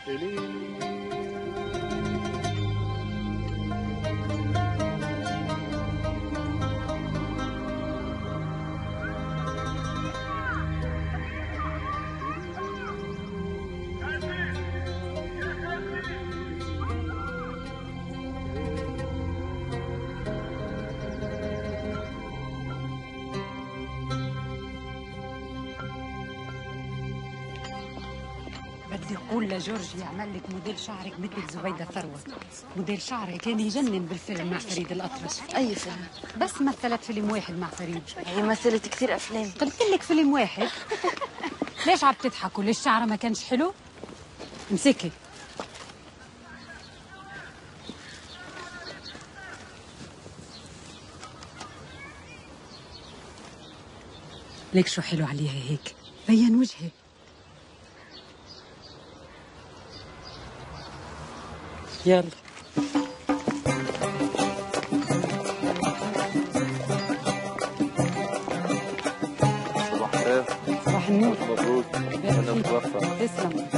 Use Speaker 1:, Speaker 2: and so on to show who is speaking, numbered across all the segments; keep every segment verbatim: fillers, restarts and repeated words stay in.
Speaker 1: بدي اقول لجورج يعمل لك موديل شعرك مثل زبيده ثروت. موديل شعرها كان يجنن بالفيلم مع فريد الأطرش.
Speaker 2: اي فيلم؟
Speaker 1: بس مثلت فيلم واحد مع فريد.
Speaker 2: هي مثلت كثير افلام.
Speaker 1: قلت لك فيلم واحد. ليش عم تضحكوا؟ ليش شعرها ما كانش حلو؟ امسكي. ليك شو حلو عليها هيك، بين وجهي. يلا
Speaker 3: صباح الخير.
Speaker 1: صباح النور.
Speaker 3: مبروك. انا متوفى.
Speaker 1: تسلم.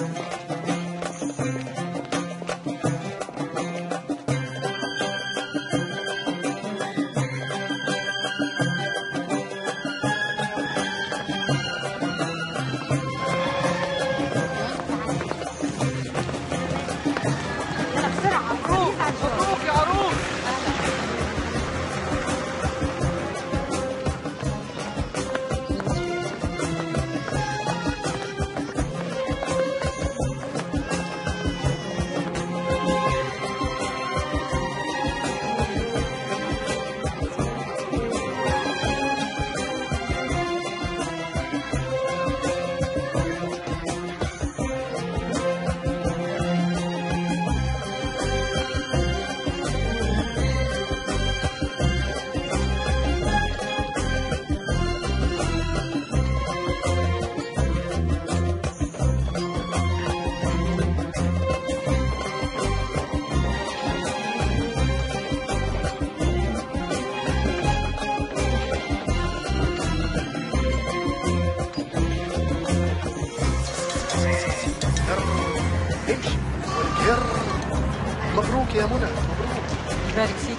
Speaker 4: مبروك يا منى، مبروك.
Speaker 1: يبارك فيك.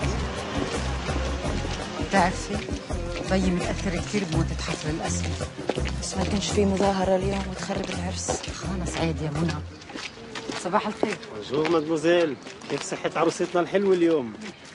Speaker 1: بتعرفي طي متأثر كثير بموتة حفر الأسد.
Speaker 2: بس ما كانش في مظاهرة اليوم وتخرب العرس.
Speaker 1: خلص عادي يا منى. صباح الخير.
Speaker 5: بونجور مادموزيل، كيف صحة عروستنا الحلوة اليوم؟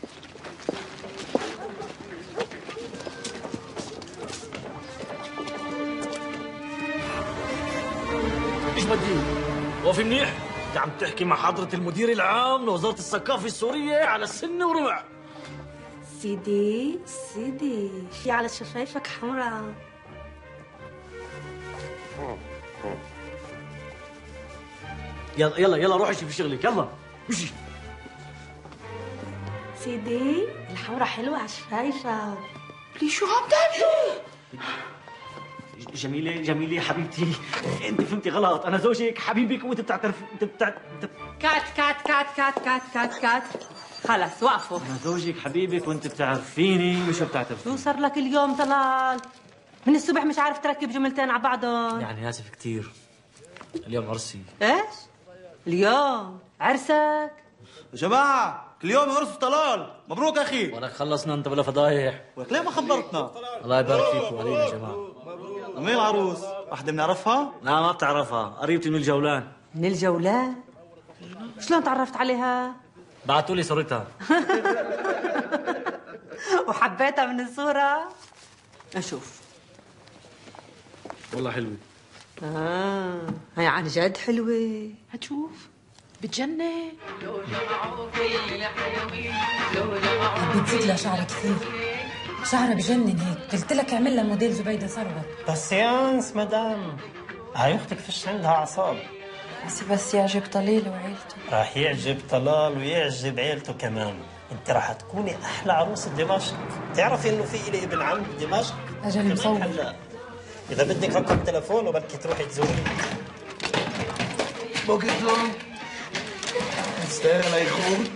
Speaker 6: ايش بدي؟ وفي منيح؟ انت عم تحكي مع حضرة المدير العام لوزارة الثقافة السورية على السن وربع.
Speaker 7: سيدي سيدي في على شفايفك حمراء.
Speaker 6: يلا يلا يلا روحي شوفي شغلك، يلا مشي.
Speaker 7: سيدي الحمراء حلوة على شفايفك.
Speaker 2: ليه شو عم تعملوا؟
Speaker 6: جميلة جميلة حبيبتي، انت فهمتي غلط، انا زوجك حبيبك وانت بتعترف انت بتع... انت
Speaker 7: كات كات كات كات كات كات كات خلص وقفوا.
Speaker 6: انا زوجك حبيبك وانت بتعرفيني مش بتعترفي.
Speaker 7: شو صار لك اليوم طلال؟ من الصبح مش عارف تركب جملتين على بعضهم.
Speaker 6: يعني اسف كثير، اليوم عرسي.
Speaker 7: ايش؟ اليوم عرسك؟
Speaker 8: يا جماعة كل يوم عرس طلال، مبروك أخي.
Speaker 6: ولك خلصنا أنت بلا فضايح.
Speaker 8: ولك ليه ما خبرتنا؟
Speaker 6: الله يبارك فيكم علينا يا جماعة.
Speaker 8: مين العروس؟ واحدة بنعرفها؟
Speaker 6: لا ما بتعرفها، قريبتي من الجولان.
Speaker 7: من الجولان؟ شلون تعرفت عليها؟
Speaker 6: بعتوا لي صورتها.
Speaker 7: وحبيتها من الصورة؟ أشوف.
Speaker 6: والله حلوة.
Speaker 7: آه هي عن جد حلوة.
Speaker 2: هتشوف بتجنن.
Speaker 1: بتزيد لها شعر كثير، شعرها بجنن هيك. قلت لك اعمل لها موديل زبيده ثروت.
Speaker 5: باسيانس مدام، هاي اختك فيش عندها اعصاب.
Speaker 2: بس بس يعجب طليل وعيلته.
Speaker 5: راح يعجب طلال ويعجب عيلته كمان. انت راح تكوني احلى عروسه دمشق. تعرفي انه في الي ابن عم بدمشق؟
Speaker 1: اجل مصور.
Speaker 5: اذا بدك رقم تليفون وبدك تروحي تزوري.
Speaker 4: بوكيت لون تستاهل يا اخوي.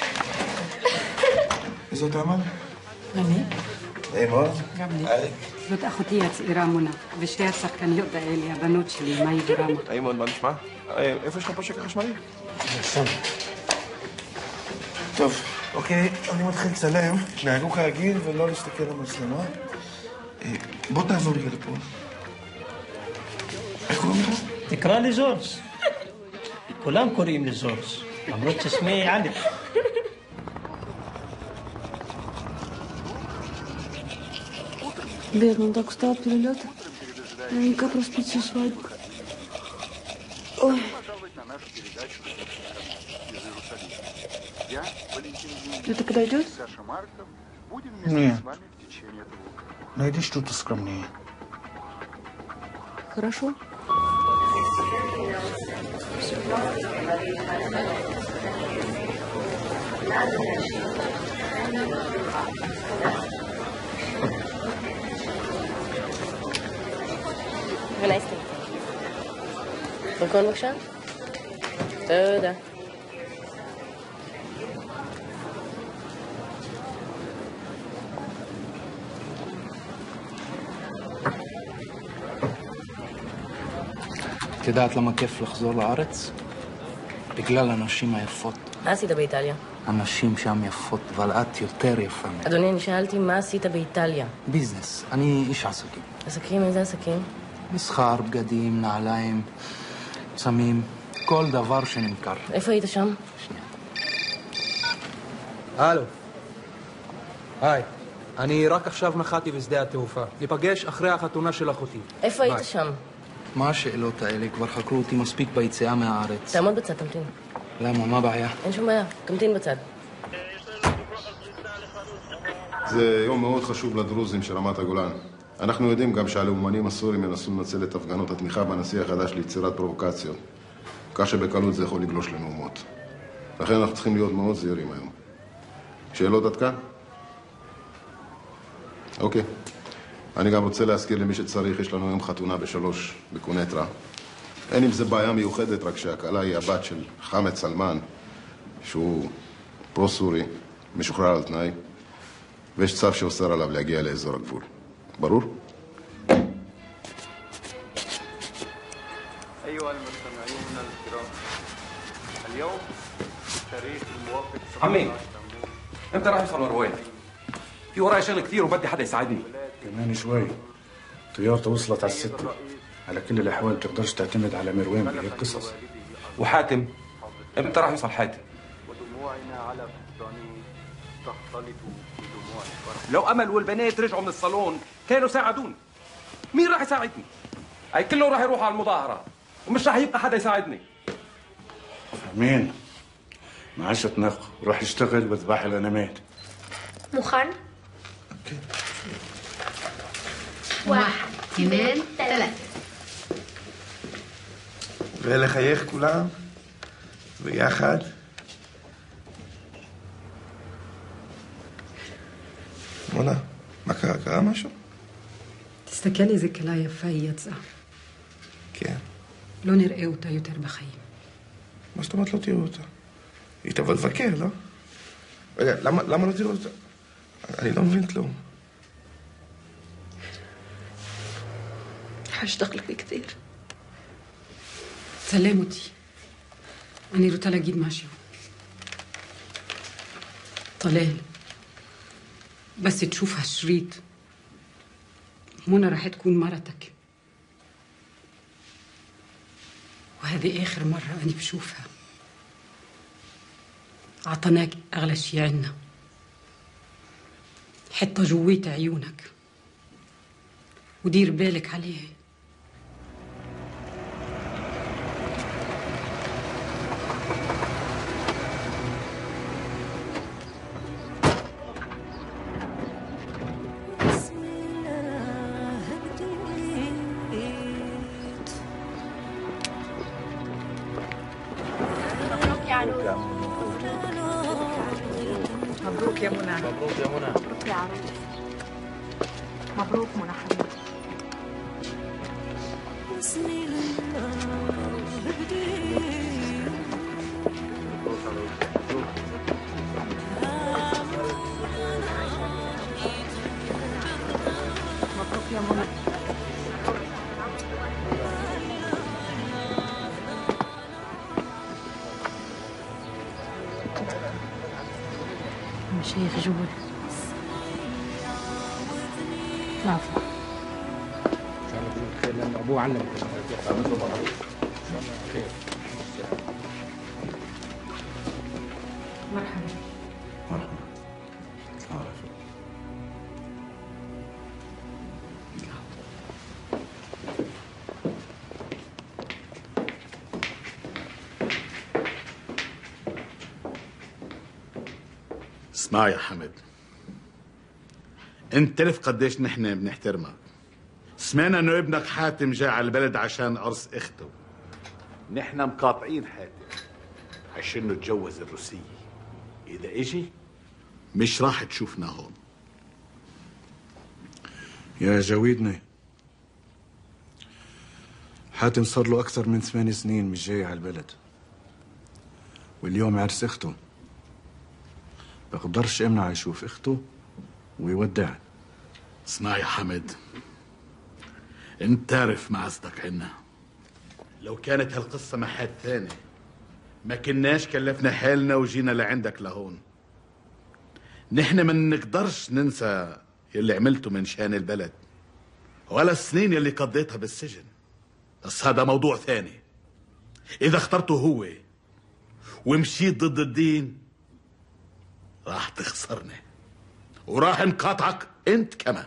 Speaker 9: إذا تعمل؟
Speaker 1: مامي؟
Speaker 9: إيه ما؟
Speaker 1: قبلي.
Speaker 9: عليك.
Speaker 1: وصلت اخوتي צעירה מונה, ושתי השחקניות האלה, הבנות שלי, מאי ורמה.
Speaker 9: איימון, מה נשמע? איפה יש לך פה שקע חשמלי?
Speaker 5: בסדר.
Speaker 9: טוב, אוקיי, אני מתחיל לצלם. נהגו כרגיל ולא להסתכל למצלמה. בוא תעבור רגע לפה. איך קוראים לך?
Speaker 5: תקרא לי ג'ורג'. כולם קוראים לי ג'ורג', למרות ששמי עלי.
Speaker 2: Бедный, он так устал от перелета. Наверняка проспит всю свадьбу. Ой. Это когда идет?
Speaker 9: Нет. Найди что-то скромнее.
Speaker 2: Хорошо.
Speaker 10: ונייסטי. דרכון בבקשה? תודה.
Speaker 11: את יודעת למה כיף לחזור לארץ? בגלל הנשים היפות.
Speaker 10: מה עשית באיטליה?
Speaker 11: הנשים שם יפות, אבל את יותר יפה.
Speaker 10: אדוני, אני שאלתי מה עשית באיטליה.
Speaker 11: ביזנס. אני איש עסקים.
Speaker 10: עסקים? איזה עסקים?
Speaker 11: מסחר, בגדים, נעליים, צמים, כל דבר שנמכר.
Speaker 10: איפה היית שם?
Speaker 11: שנייה.
Speaker 12: הלו. היי. אני רק עכשיו נחתי בשדה התעופה. ניפגש אחרי החתונה של אחותי.
Speaker 10: איפה היית שם?
Speaker 11: מה השאלות האלה? כבר חקרו אותי מספיק ביציאה מהארץ.
Speaker 10: תעמוד בצד, תמתין.
Speaker 11: למה? מה הבעיה?
Speaker 10: אין שום בעיה, תמתין בצד.
Speaker 13: זה יום מאוד חשוב לדרוזים של רמת הגולן. אנחנו יודעים גם שהלאומנים הסורים ינסו לנצל את הפגנות התמיכה בנשיא החדש ליצירת פרובוקציות, כך שבקלות זה יכול לגלוש לנאומות. לכן אנחנו צריכים להיות מאוד זהירים היום. שאלות עד כאן? אוקיי. אני גם רוצה להזכיר למי שצריך, יש לנו היום חתונה בשלוש בקונטרה. אין עם זה בעיה מיוחדת, רק שהקהלה היא הבת של חמד סלמן, שהוא פרו-סורי, משוחרר על תנאי, ויש צו שאוסר עליו להגיע לאזור הגבול. ברור?
Speaker 14: عمي امتى راح يوصل مروان؟ في ورايا شغل كثير وبدي حدا يساعدني.
Speaker 15: كمان شوي. طيارته وصلت على الستة. على كل الأحوال بتقدرش تعتمد على مروان بهيك قصص.
Speaker 14: وحاتم امتى راح يوصل حاتم؟ لو امل والبنات رجعوا من الصالون كانوا ساعدوني. مين راح يساعدني؟ هي كله راح يروح على المظاهرة ومش راح يبقى حدا يساعدني.
Speaker 15: مين؟ ما عادش تنق روح يشتغل بذبح الانامات.
Speaker 16: مخن؟ واحد اثنين ثلاثة.
Speaker 9: ולחייך כולם, ביחד. מונה, מה קרה? קרה משהו?
Speaker 1: תסתכל איזה כלה יפה היא יצאה.
Speaker 9: כן.
Speaker 1: לא נראה אותה יותר בחיים.
Speaker 9: מה זאת אומרת לא תראו אותה? היא תבוא לבקר, לא? רגע, למה, למה לא תראו אותה? אני לא מבין כלום.
Speaker 2: هشتاق لك كتير.
Speaker 1: צלם אותי. אני רוצה להגיד משהו. طلال بس تشوف هالشريط منى راح تكون مرتك وهذه آخر مرة أنا بشوفها. عطناك أغلى شي عنا حتى جويت عيونك ودير بالك عليها.
Speaker 17: مبروك يا منى.
Speaker 14: مبروك يا منى.
Speaker 17: مبروك يا عروس. مبروك منى حبيبتي. مبروك يا منى.
Speaker 7: شيخ جبل. العفو.
Speaker 11: ان شاء الله تجيب خير لانه ابوه علم خير.
Speaker 7: مرحبا.
Speaker 15: مرحبا.
Speaker 18: اسمع يا حمد، انت تعرف قديش نحن بنحترمك. سمعنا انه ابنك حاتم جاي على البلد عشان عرس اخته. نحن مقاطعين حاتم عشان انه تجوز الروسية. اذا اجي مش راح تشوفنا هون.
Speaker 15: يا جويدني، حاتم صار له أكثر من ثمان سنين مش جاي على البلد، واليوم عرس أخته. بقدرش امنع يشوف أخته ويودعها.
Speaker 18: اسمع يا حمد، انت تعرف معزتك عنا. لو كانت هالقصة مع حد ثاني ما كناش كلفنا حالنا وجينا لعندك لهون. نحن ما نقدرش ننسى يلي عملته من شان البلد ولا السنين يلي قضيتها بالسجن، بس هذا موضوع ثاني. إذا اخترته هو ومشيت ضد الدين راح تخسرني وراح نقاطعك انت كمان.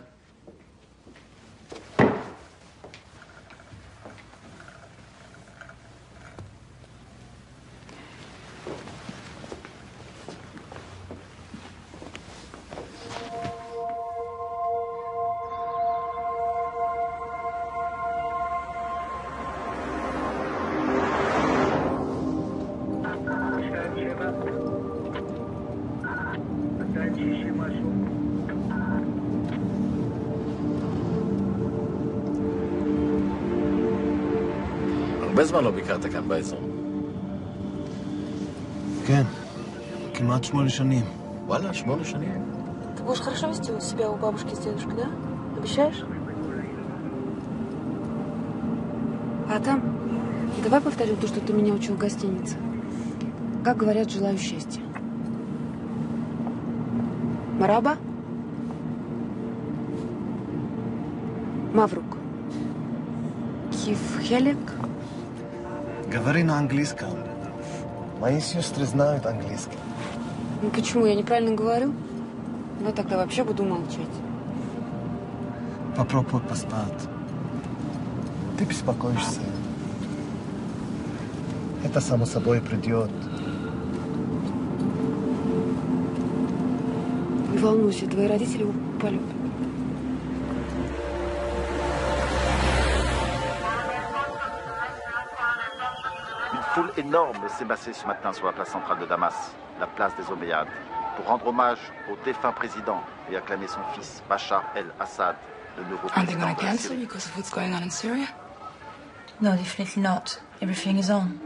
Speaker 6: הרבה זמן לא ביקרת כאן באזור.
Speaker 19: כן, כמעט שמונה שנים.
Speaker 6: וואלה, שמונה שנים.
Speaker 2: Ты будешь хорошо вести себя у бабушки с дедушкой, да? Обещаешь? А там, давай повторим то, что ты меня учил в гостинице. Как говорят, желаю счастья. Мараба? Маврук. Кив Хелек?
Speaker 19: Говори на английском. Мои сестры знают английский.
Speaker 2: Ну почему, я неправильно говорю? Ну тогда вообще буду молчать.
Speaker 19: Попробуй поспать. Ты беспокоишься. Это само собой придет.
Speaker 2: Не волнуйся, твои родители его полюбят.
Speaker 20: Une foule énorme s'est massée ce matin sur la place centrale de Damas, la place des Omeyyades, pour rendre hommage au défunt président et acclamer son fils, Bachar el-Assad, le nouveau
Speaker 21: Aren't they
Speaker 20: président
Speaker 21: going
Speaker 20: de
Speaker 21: to
Speaker 20: la
Speaker 21: cancel
Speaker 20: Syrie.
Speaker 21: because of what's going on in Syria?
Speaker 22: No, definitely not. Everything is on.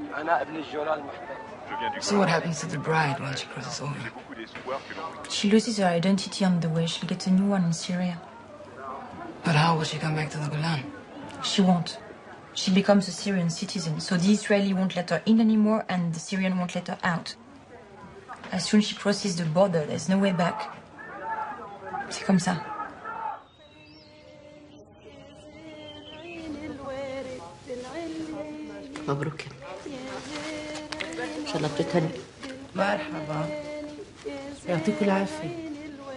Speaker 21: So what happens to the bride when she crosses over?
Speaker 22: She loses her identity on the way. She'll get a new one in Syria.
Speaker 21: But how will she come back to the Golan?
Speaker 22: She won't. She becomes a Syrian citizen, so the Israeli won't let her in anymore and the Syrian won't let her out. As soon as she crosses the border, there's no way back. C'est comme ça.
Speaker 7: مبروك. ان شاء الله بتتهنى.
Speaker 21: مرحبا. يعطيكم العافية.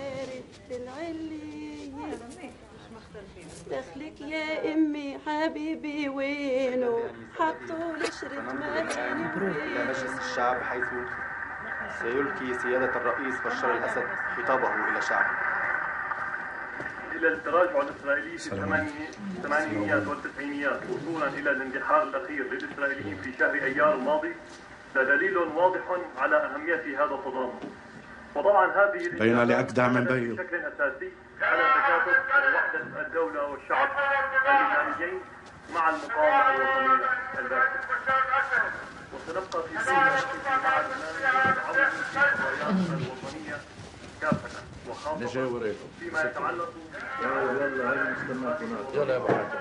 Speaker 23: دخلك يا امي حبيبي وينه حطوا لي شريط مكاني.
Speaker 24: إلى مجلس الشعب حيث سيلقي سيادة الرئيس بشار الأسد خطابه إلى شعبه.
Speaker 25: إلى التراجع الإسرائيلي في الثمانينيات والتسعينيات وصولا إلى الاندحار الأخير للإسرائيليين في شهر أيار الماضي ده دليل واضح على أهمية هذا التضامن. وطبعا هذه
Speaker 15: بين لي أجدع من بيو
Speaker 25: بشكل أساسي على تكاتف ووحدة الدولة والشعب اللبنانيين مع المقاومة الوطنية الباسلة. وسنبقى في سيرة مع لبنان والعودة الوطنية كافة وخاصة فيما يتعلق
Speaker 6: يلا يا ابو حاج.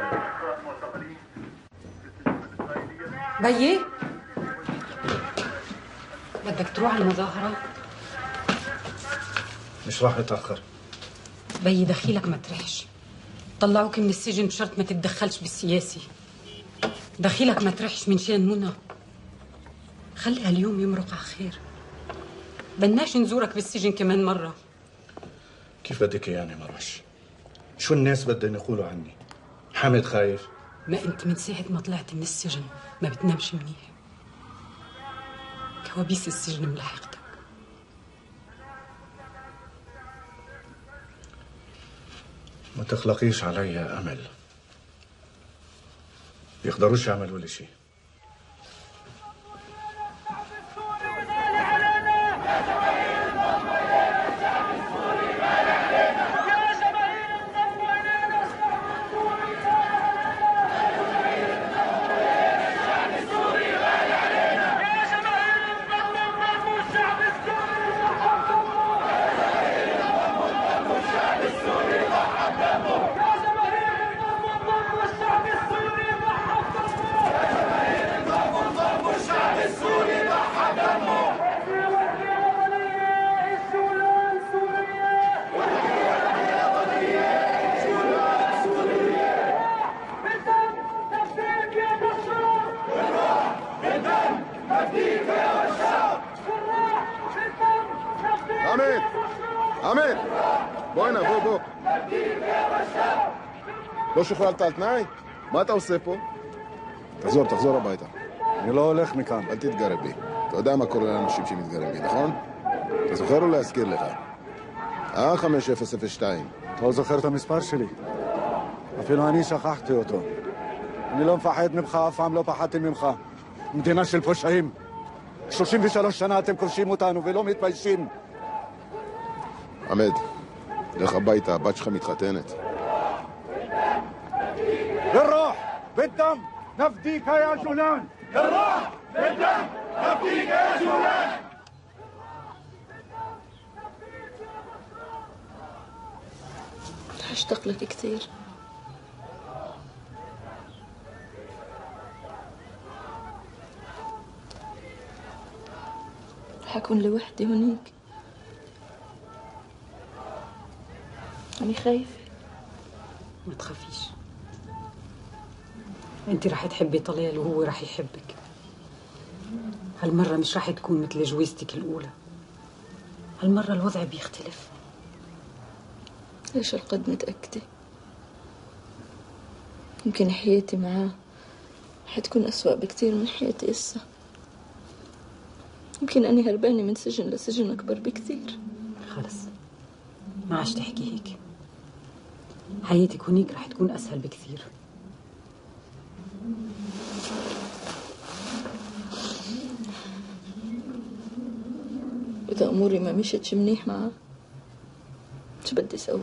Speaker 1: بيي بدك تروح على المظاهرة؟
Speaker 15: مش راح يتأخر.
Speaker 1: بيي دخيلك ما ترحش. طلعوك من السجن بشرط ما تتدخلش بالسياسي. دخيلك ما ترحش من شان منى. خليها اليوم يمرق على خير. بلناش نزورك بالسجن كمان مرة.
Speaker 15: كيف بدك يعني مروش؟ شو الناس بدهم يقولوا عني؟ حامد خايف؟
Speaker 1: ما انت من ساعة ما طلعت من السجن ما بتنامش منيح. كوابيس السجن ملحقتك.
Speaker 15: ما تخلقيش علي يا أمل. بيقدروش يعملوا لي شيء.
Speaker 13: حميد حميد بוא הנה, בוא, בוא. לא שוחררת על תנאי? מה אתה עושה פה? תחזור, תחזור הביתה.
Speaker 15: אני לא הולך מכאן.
Speaker 13: אל תתגרב בי. אתה יודע מה קורה לאנשים שמתגרב בי, נכון? אתה זוכר או להזכיר לך? אה, חמש אפס אפס שתיים.
Speaker 15: אתה לא זוכר את המספר שלי? אפילו אני שכחתי אותו. אני לא מפחד ממך, אף פעם לא פחדתי ממך. מדינה של פושעים. שלושים ושלוש שנה אתם כובשים אותנו ולא מתביישים.
Speaker 13: עמד, לך הביתה, הבת שלך מתחתנת.
Speaker 15: بالروح بالدم نفديك يا جولان. بالروح بالدم نفديك يا جولان.
Speaker 3: هشتاق لك كثير. حكون لوحدي هنيك. أنا خايفة.
Speaker 1: ما تخافيش. انت راح تحبي طلال وهو راح يحبك. هالمرة مش راح تكون مثل جوازتك الأولى. هالمرة الوضع بيختلف.
Speaker 3: ليش هالقد متأكدة؟ يمكن حياتي معاه حتكون أسوأ بكتير من حياتي إسا. يمكن أنا هربانة من سجن لسجن أكبر بكتير.
Speaker 1: خلص ما عادش تحكي هيك. حياتك هنيك راح تكون أسهل بكثير.
Speaker 3: إذا أموري ما مشيتش منيح معاه شو بدي أسوي؟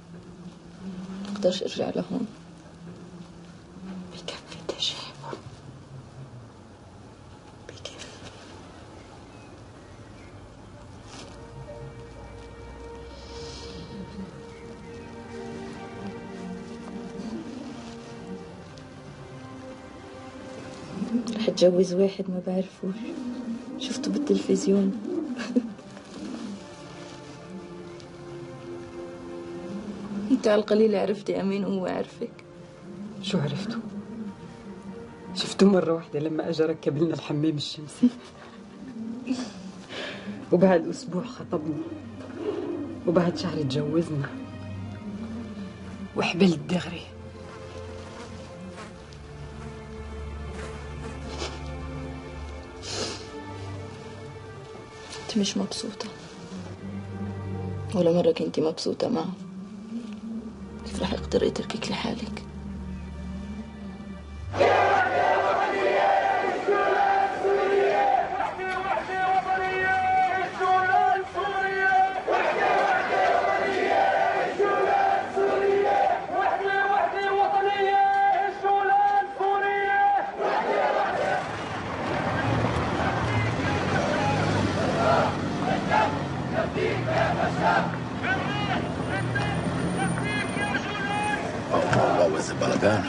Speaker 3: مقدرش أرجع لهون.
Speaker 1: بكفي تجاهل. بكفي.
Speaker 3: رح اتجوز واحد ما بعرفوش، شفته بالتلفزيون. انت على القليل عرفتي امين وهو عرفك.
Speaker 1: شو عرفته؟ شفته مرة واحدة لما اجى ركب لنا الحمام الشمسي. وبعد اسبوع خطبنا، وبعد شهر تجوزنا، وحبلت دغري.
Speaker 3: انت مش مبسوطة ولا مرة كنتي مبسوطة معه؟ كيف رح اقدر اتركك لحالك؟
Speaker 4: וואו, איזה בלגן.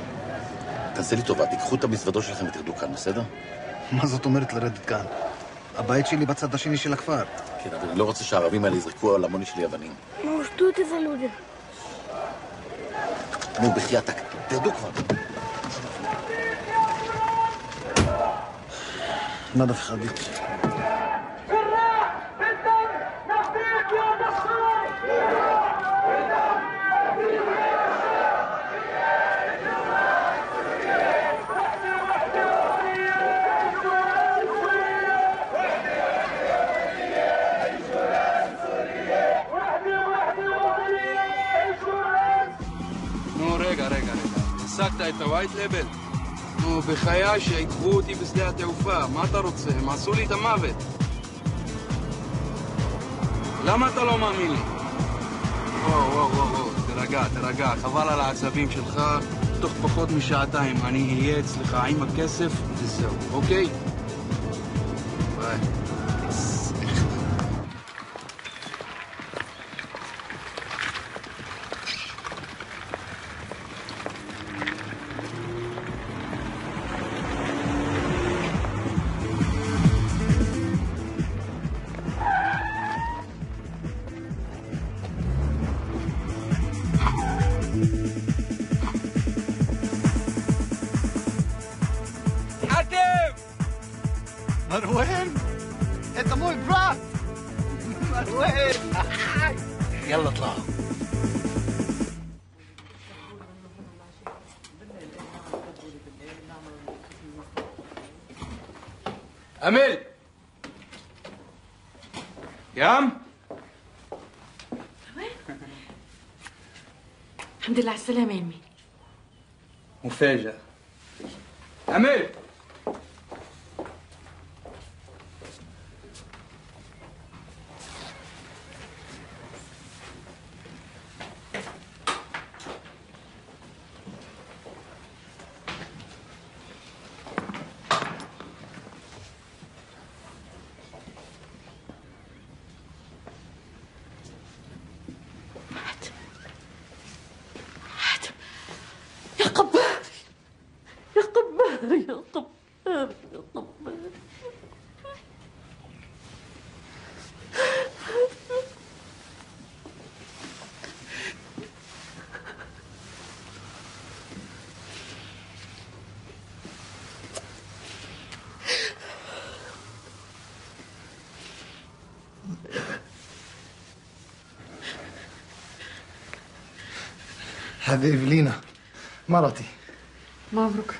Speaker 4: תעשה לי טובה, תיקחו את המזוודות שלכם ותרדו כאן, בסדר?
Speaker 19: מה זאת אומרת לרדת כאן? הבית שלי בצד השני של הכפר.
Speaker 4: כן, אבל אני לא רוצה שהערבים האלה יזרקו על המוני שלי אבנים.
Speaker 5: נו, שטותי זלודה.
Speaker 4: נו, בחייאתק, תרדו כבר.
Speaker 19: נדף חביב.
Speaker 8: השגת את הווייט לבל? נו, בחיי שעיכבו אותי בשדה התעופה. מה אתה רוצה? הם עשו לי את המוות. למה אתה לא מאמין לי? וואו, וואו, וואו, וואו, תרגע, תרגע. חבל על העצבים שלך. תוך פחות משעתיים אני אהיה אצלך עם הכסף וזהו, אוקיי? ביי.
Speaker 19: مروان انت مو براد مروان يلا اطلعوا
Speaker 8: أمل يام
Speaker 2: الحمد لله على السلامة يا أمي.
Speaker 8: مفاجأة. أمل
Speaker 19: هذه إيفلينا مرتي.
Speaker 2: مبروك.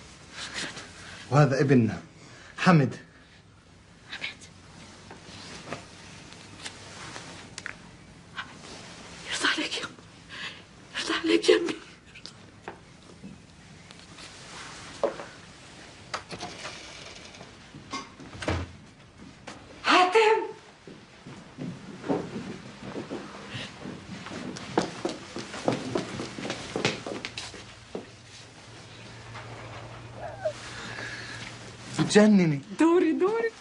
Speaker 19: وهذا ابننا حمد.
Speaker 2: حمد يرضى عليك يا أمي، يرضى عليك يا أمي. حاتم
Speaker 19: بتجنني.
Speaker 2: دوري دوري.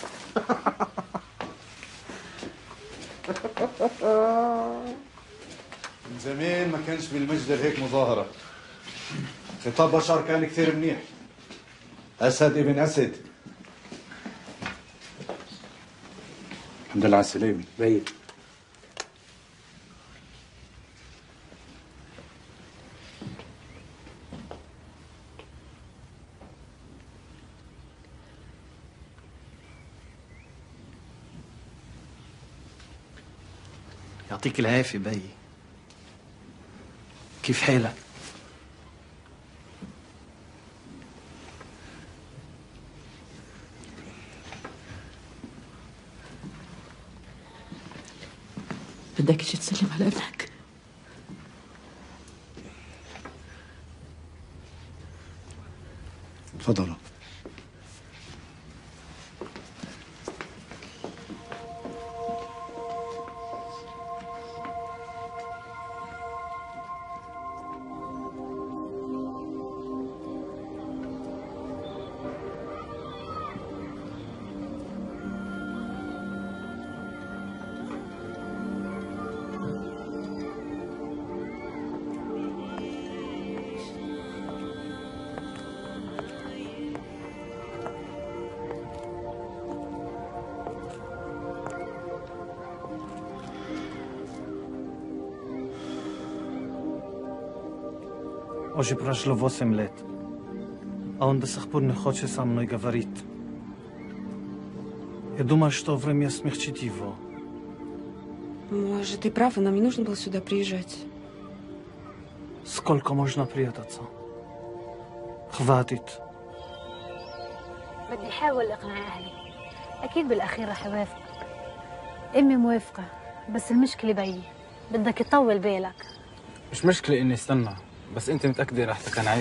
Speaker 15: من زمان ما كانش بالمجد هيك مظاهرة. خطاب بشار كان كثير منيح. أسد ابن أسد. الحمد لله على السلامة.
Speaker 11: بيي
Speaker 19: يعطيك العافية بي. كيف حالك؟
Speaker 2: بدك تجي تسلم على ابنك؟
Speaker 19: تفضلوا.
Speaker 5: Уже прошло восемь лет, а он до сих пор не хочет со мной говорить. Я думаю, что время смягчить его.
Speaker 2: Может, ты прав, и нам не нужно было сюда приезжать.
Speaker 5: Сколько можно прятаться? Хватит.
Speaker 9: بدي احاول اقنع اهلي. اكيد بالاخير رح يوافقوا. امي موافقه، بس المشكله بيي، بدك تطول بالك.
Speaker 11: مش مشكلة إني استنى، بس أنت متأكدة رح تقنعيه؟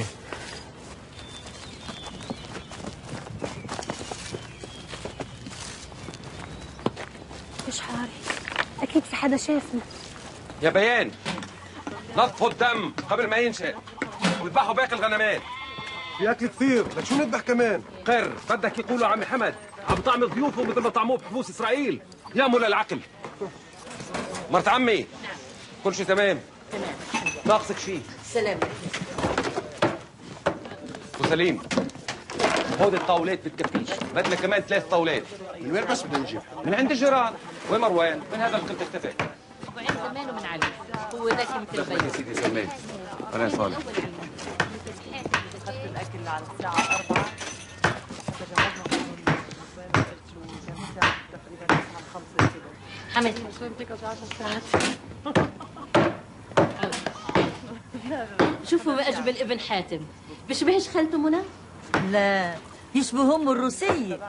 Speaker 9: مش حاري، أكيد في حدا شافنا.
Speaker 14: يا بيان نطفوا الدم قبل ما ينشأ وذبحوا باقي الغنمات.
Speaker 10: في أكل كثير، لك شو نذبح كمان؟
Speaker 14: قر بدك يقولوا عمي حمد عم طعم ضيوفه مثل ما طعموه بحبوس إسرائيل. يا مولا العقل. مرت عمي كل شيء تمام؟
Speaker 12: تمام.
Speaker 14: ناقصك شيء؟
Speaker 12: سلام.
Speaker 14: وسليم خذ الطاولات بتكفيش، بدنا كمان ثلاث طاولات.
Speaker 10: من وين بس بدنا نجيب؟
Speaker 14: من عند الجيران. وين مروان؟ من هذا القلت اتفق.
Speaker 12: وعند سلمان ومن علي، هو ذكي مثل
Speaker 14: تفضل يا سيدي سلمان. انا صالح.
Speaker 12: اخذت الاكل على الساعة أربعة. تقريبا خمسة كده.
Speaker 9: حمد
Speaker 12: شوفوا بقى جبل ابن حاتم، بيشبهش خالته منى؟
Speaker 16: لا، يشبه امه الروسية.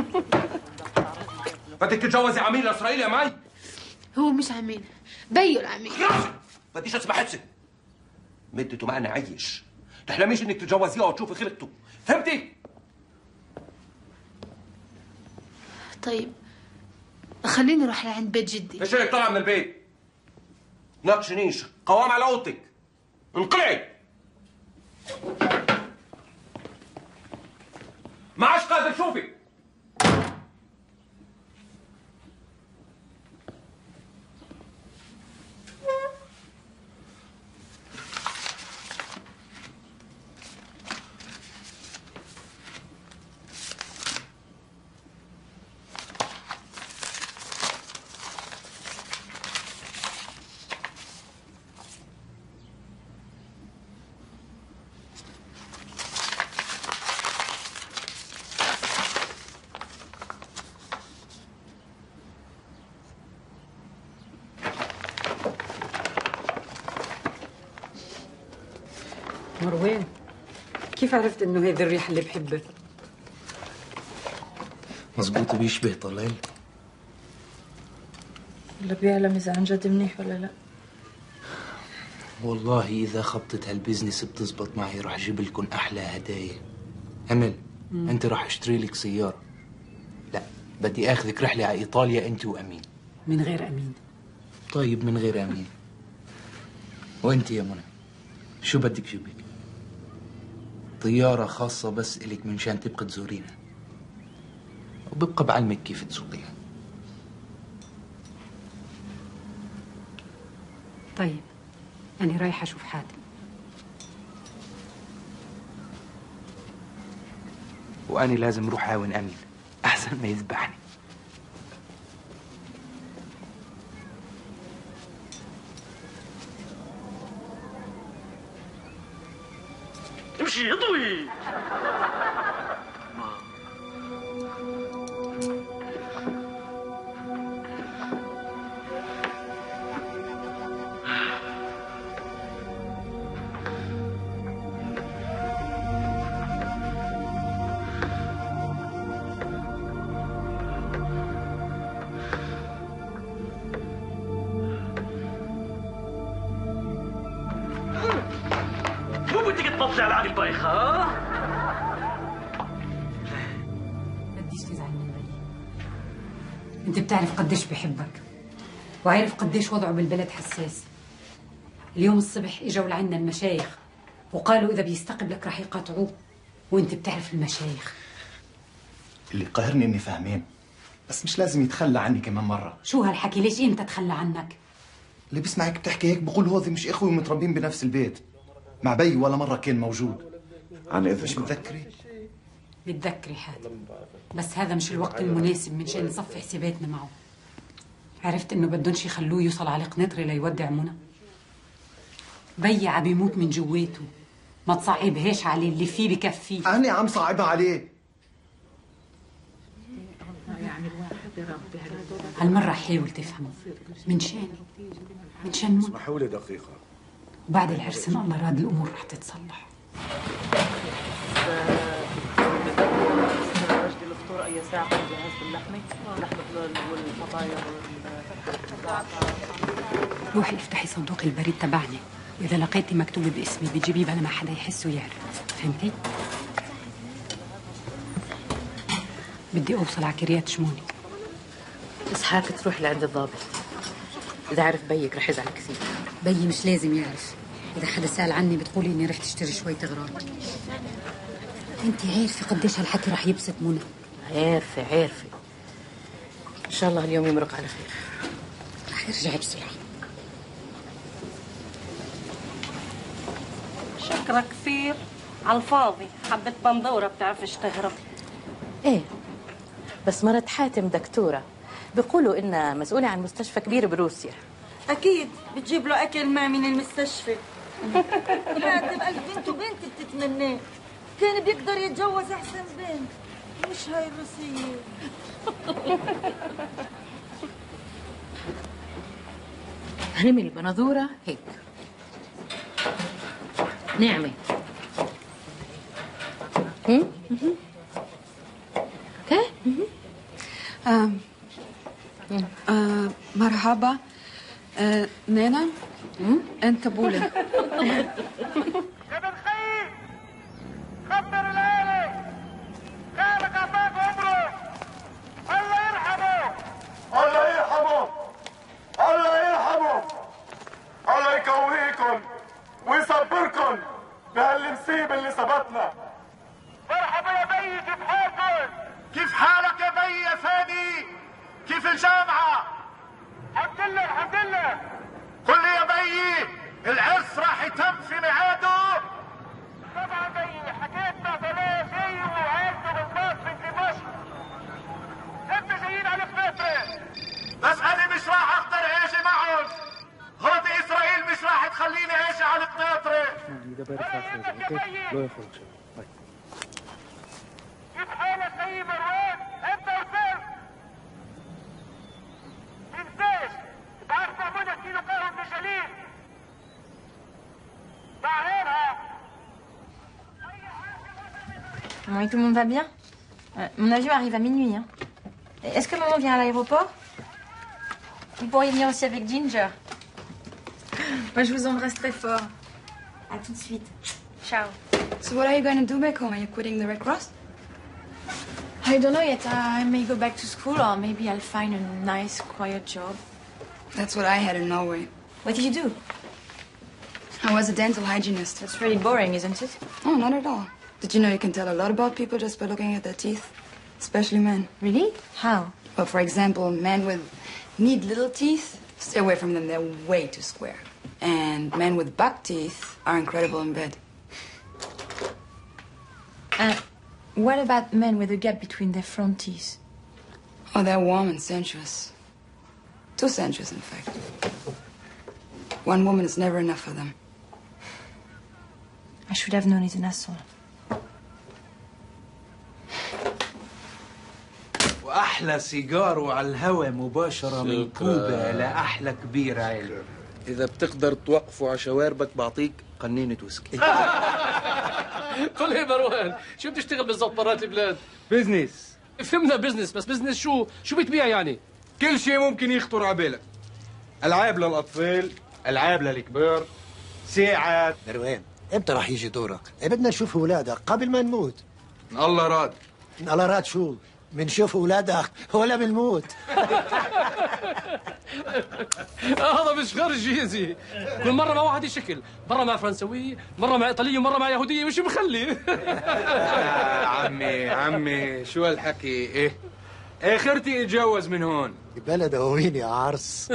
Speaker 14: بدك تتجوزي عميل اسرائيلي يا مي؟
Speaker 9: هو مش عميل، بيو العميل.
Speaker 14: بديش اسمع حدسك. مدته معنا عيش، تحلميش انك تتجوزيها وتشوفي خلقته، فهمتي؟
Speaker 9: طيب خليني اروح لعند بيت جدي.
Speaker 14: ايش رايك طالعه من البيت؟ ناقشنيش، قوام على اوضتك. انقلعي. ما عادش قادر شوفي.
Speaker 1: مروان، كيف عرفت انه هيدي الريحة اللي بحبها؟
Speaker 19: مظبوط بيشبه طلال.
Speaker 3: ولا بيعلم إذا عن جد منيح ولا لا.
Speaker 19: والله إذا خبطت هالبيزنس بتزبط معي راح أجيب لكم أحلى هدايا. أمل،
Speaker 1: مم.
Speaker 19: أنت راح أشتري لك سيارة. لا، بدي آخذك رحلة على إيطاليا أنت وأمين.
Speaker 1: من غير أمين.
Speaker 19: طيب من غير أمين. وأنت يا منى، شو بدك جيبك؟ طيارة خاصة بس إلك من شان تبقى تزورينا، وببقى بعلمك كيف تسوقيها.
Speaker 1: طيب أنا رايحة أشوف حاتم.
Speaker 19: وأنا لازم أروح أعاون أمين أحسن ما يذبحني.
Speaker 6: امشي اضوي. مو بدك تبطلي على العقل بايخة ها؟
Speaker 1: بديش تزعل من بي. انت بتعرف قديش بحبك، وعارف قديش وضعه بالبلد حساس. اليوم الصبح اجوا لعنا المشايخ وقالوا اذا بيستقبلك رح يقاطعوه، وانت بتعرف المشايخ.
Speaker 19: اللي قاهرني اني فاهمين، بس مش لازم يتخلى عني كمان مرة.
Speaker 1: شو هالحكي؟ ليش امتى تخلى عنك؟
Speaker 19: اللي بيسمعك بتحكي هيك بقول هوذي مش اخوي ومتربين بنفس البيت. مع بي ولا مرة كان موجود.
Speaker 13: عن إذنك.
Speaker 19: مش متذكري؟
Speaker 1: بتذكري حاتم، بس هذا مش الوقت المناسب من شان نصفي حساباتنا معه. عرفت انه بدهمش يخلوه يوصل على قناطري ليودع منى. بي عم بيموت من جواته، ما تصعبهاش عليه، اللي فيه بكفيه.
Speaker 19: أنا عم صعبها عليه.
Speaker 1: هالمرة حاول تفهمه، من شان من شان
Speaker 10: اسمحوا لي دقيقة.
Speaker 1: وبعد العرس إن الله راد الأمور رح تتصلح.
Speaker 21: الفطور أي ساعة نجهز باللحمة، اللحمة والفطاير.
Speaker 1: روحي افتحي صندوق البريد تبعنا، وإذا لقيتي مكتوب باسمي بتجيبيه بلا ما حدا يحس ويعرف، فهمتي؟ بدي أوصل على كريات شموني.
Speaker 21: اسحاق تروح لعند الضابط، إذا عرف بيك رح يزعل كثير.
Speaker 1: بيي مش لازم يعرف، إذا حدا سأل عني بتقولي إني رحت اشتري شوية أغراض. أنت عارفة قديش هالحكي رح يبسط منى.
Speaker 21: عارفة عارفة. إن شاء الله اليوم يمرق على خير.
Speaker 1: رح يرجع بسرعة.
Speaker 12: شكرا كثير على الفاضي، حبة بندورة بتعرفش تهرب.
Speaker 21: إيه بس مرت حاتم دكتورة، بيقولوا إنها مسؤولة عن مستشفى كبير بروسيا.
Speaker 16: أكيد بتجيب له أكل ما من المستشفى. حاتم قال بنته بنت بتتمناه، كان بيقدر يتجوز أحسن بنت، مش هاي الروسية.
Speaker 21: هنعمل البندورة هيك نعمة. هم؟ اوكي.
Speaker 2: آه. آه. مرحبا. آه. نانا انت بولا.
Speaker 25: يا بن خيي خبر العيلة، خالك عطاك عمره، الله يرحمه الله يرحمه الله يرحمه الله يقويكم ويصبركم بهالمصيبة اللي صابتنا. مرحبا يا بيي، كيف حالكم؟ كيف حالك يا بيي يا فادي؟ كيف الجامعة؟ الحمد لله الحمد لله. قل لي يا بيي، العرس راح يتم في ميعاده؟ طبعا بيي، حكيت مع بلاش جاي وعارفه بالباص من دمشق. انت جايين على فلاترة، بس انا مش راح اقدر اجي معهم. هودي اسرائيل مش راح تخليني اجي على القناطرة. كيف حالك سيد مروان؟ انت وسام تنساش بعرف معمولة كيلو قهوة من جليل مع غيرها.
Speaker 7: Oui, tout le monde va bien. Euh, mon avion arrive à minuit. Hein. Est-ce que maman vient à l'aéroport? Vous pourriez venir aussi avec Ginger. Moi, je vous embrasse très fort. À tout de suite. Ciao.
Speaker 2: So what are you going to do back home? Are you quitting the Red Cross?
Speaker 7: I don't know yet. I may go back to school or maybe I'll find a nice, quiet job.
Speaker 2: That's what I had in Norway.
Speaker 7: What did you do?
Speaker 2: I was a dental hygienist.
Speaker 7: That's really boring, isn't it?
Speaker 2: Oh, not at all. Did you know you can tell a lot about people just by looking at their teeth? Especially men.
Speaker 7: Really? How?
Speaker 2: Well, for example, men with neat little teeth, stay away from them. They're way too square. And men with buck teeth are incredible in bed.
Speaker 7: Uh, what about men with a gap between their front teeth?
Speaker 2: Oh, they're warm and sensuous. Too sensuous, in fact. One woman is never enough for them.
Speaker 7: I should have known he's an asshole.
Speaker 11: واحلى سيجار وعلى الهوا مباشره من كوبا لاحلى كبير عيل.
Speaker 8: اذا بتقدر توقفوا على شواربك بعطيك قنينه ويسكي.
Speaker 6: قل لي مروان، شو بتشتغل بالضبط برات البلاد؟
Speaker 8: بزنس.
Speaker 6: فهمنا بزنس، بس بزنس شو؟ شو بتبيع يعني؟
Speaker 8: كل شيء ممكن يخطر على بالك. العاب للاطفال، العاب للكبار، ساعات.
Speaker 17: مروان، امتى راح يجي دورك؟ بدنا نشوف اولادك قبل ما نموت.
Speaker 8: ان الله راد.
Speaker 17: ان الله راد شو؟ بنشوف اولادك ولا بنموت.
Speaker 6: هذا مش غير جيزي، كل مره مع واحد شكل، مره مع فرنسويه، مره مع ايطاليه، ومره مع يهوديه، مش مخلي.
Speaker 8: آه عمي عمي شو هالحكي؟ ايه اخرتي اتجوز من هون.
Speaker 17: بلد وين يا عرس.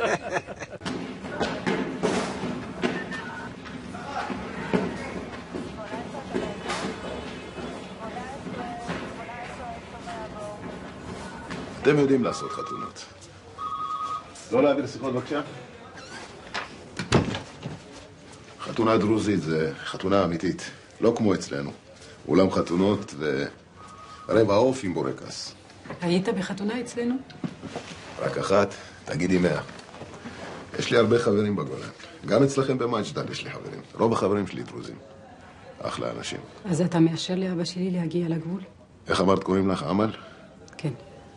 Speaker 13: אתם יודעים לעשות חתונות. לא להעביר שיחות בבקשה? חתונה דרוזית זה חתונה אמיתית, לא כמו אצלנו. אולם חתונות ורבע עוף עם בורקס.
Speaker 1: היית בחתונה אצלנו?
Speaker 13: רק אחת, תגידי מאה. יש לי הרבה חברים בגולן. גם אצלכם במג'דל יש לי חברים. רוב החברים שלי דרוזים. אחלה אנשים.
Speaker 1: אז אתה מאשר לאבא שלי להגיע לגבול?
Speaker 13: איך אמרת, קוראים לך עמל?
Speaker 1: כן.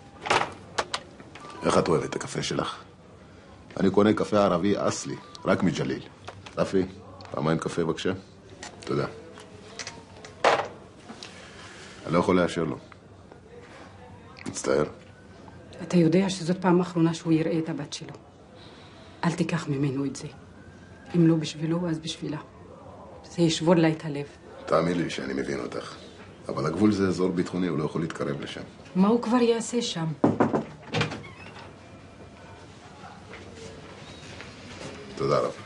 Speaker 13: איך את אוהבת את הקפה שלך? אני קונה קפה ערבי אסלי, רק מג'ליל. רפי, פעמיים קפה בבקשה. תודה. אני לא יכול לאשר לו. מצטער.
Speaker 1: אתה יודע שזאת פעם אחרונה שהוא יראה את הבת שלו. אל תיקח ממנו את זה. אם לא בשבילו, אז בשבילה. זה ישבור לה את הלב.
Speaker 13: תאמין לי שאני מבין אותך. אבל הגבול זה אזור ביטחוני, הוא לא יכול להתקרב לשם.
Speaker 1: מה הוא כבר יעשה שם?
Speaker 13: תודה רבה.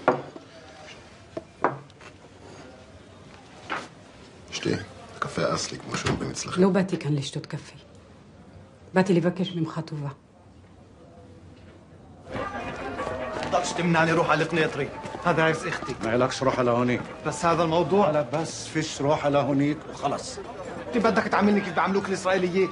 Speaker 13: שתי, קפה אסלי, כמו שאומרים אצלכם.
Speaker 1: לא באתי כאן לשתות קפה. באתי לבקש ממך טובה.
Speaker 5: تقدرش تمنعني اروح على قنيطري. هذا عرس اختي.
Speaker 15: ما لكش روح على هونيك.
Speaker 5: بس هذا الموضوع.
Speaker 15: لا بس فيش روح على هونيك وخلص.
Speaker 5: انت بدك تعاملني كيف بيعاملوك الاسرائيليين.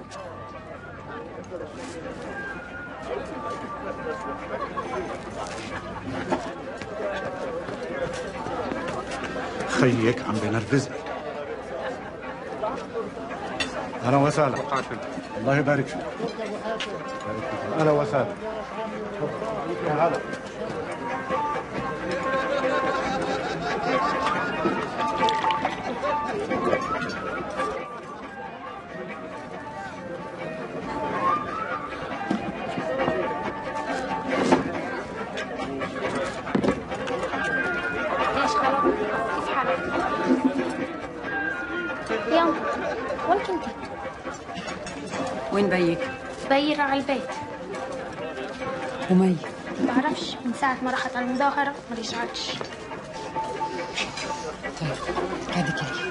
Speaker 15: خيك عم بينرفزني. اهلا وسهلا. الله يبارك فيك. اهلا وسهلا. يا هلا.
Speaker 18: يوم وين كنتي؟
Speaker 1: وين بيك؟
Speaker 18: بيي راح على البيت.
Speaker 1: ومي؟
Speaker 18: بعرفش، من ساعة ما راحت على المظاهرة ما رجعتش.
Speaker 1: طيب هادي كلي.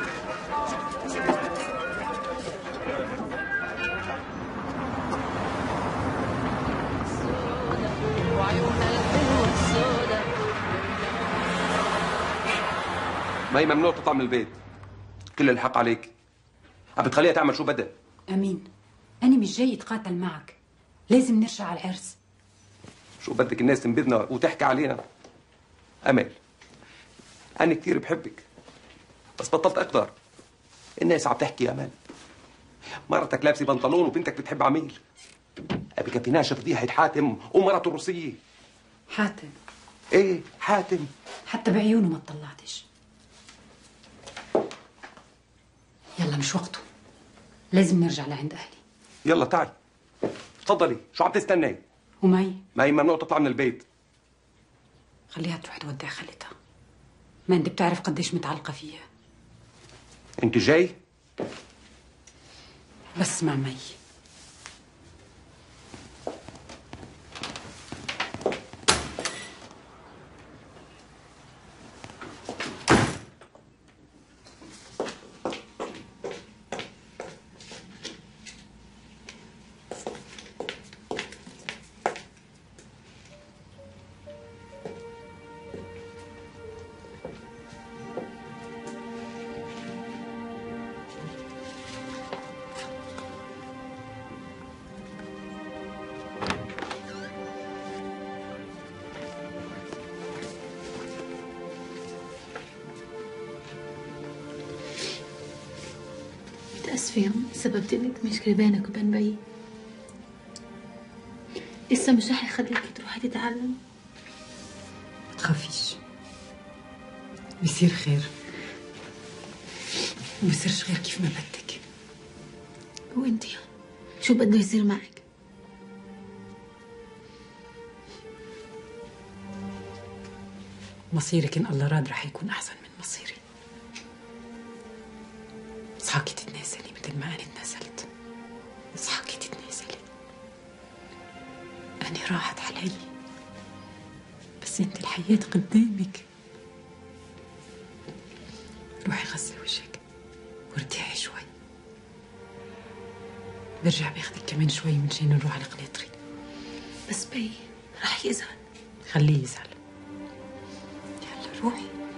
Speaker 14: مي ممنوع تطلع من البيت. كل الحق عليك. عم بتخليها تعمل شو بدها.
Speaker 1: أمين، أنا مش جاي أتقاتل معك. لازم نرجع على العرس.
Speaker 14: شو بدك الناس تنبذنا وتحكي علينا؟ أمل، أنا كثير بحبك بس بطلت أقدر. الناس عم تحكي أمل مرتك لابسة بنطلون وبنتك بتحب عميل. بكفيناش فضيحة حاتم ومرته الروسية.
Speaker 1: حاتم؟
Speaker 14: إيه حاتم.
Speaker 1: حتى بعيونه ما اطلعتش. يلا مش وقته، لازم نرجع لعند أهلي.
Speaker 14: يلا تعي تفضلي، شو عم تستني؟
Speaker 1: ومي؟
Speaker 14: مي ممنوع تطلع من البيت.
Speaker 1: خليها تروح تودع خالتها. ما انت بتعرف قديش متعلقة فيها.
Speaker 14: انت جاي؟
Speaker 1: بس مع مي.
Speaker 21: متأسفة يوم سببت لك مشكلة بينك وبين بيي. لسه مش رح يخليكي تروحي تتعلمي.
Speaker 1: ما تخافيش، بيصير خير. ما بيصيرش غير كيف ما بدك.
Speaker 21: وانتي شو بده يصير معك؟
Speaker 1: مصيرك إن الله راد رح يكون أحسن من مصيري. اصحاكي تتنازلي مثل ما أنا اتنازلت. اصحاكي تتنازلي. أنا راحت علي، بس أنت الحياة قدامك. روحي غسلي وجهك وارتاحي شوي. برجع باخدك كمان شوي منشان نروح على قنيطري.
Speaker 21: بس بي رح يزعل.
Speaker 1: خليه يزعل. يلا روحي.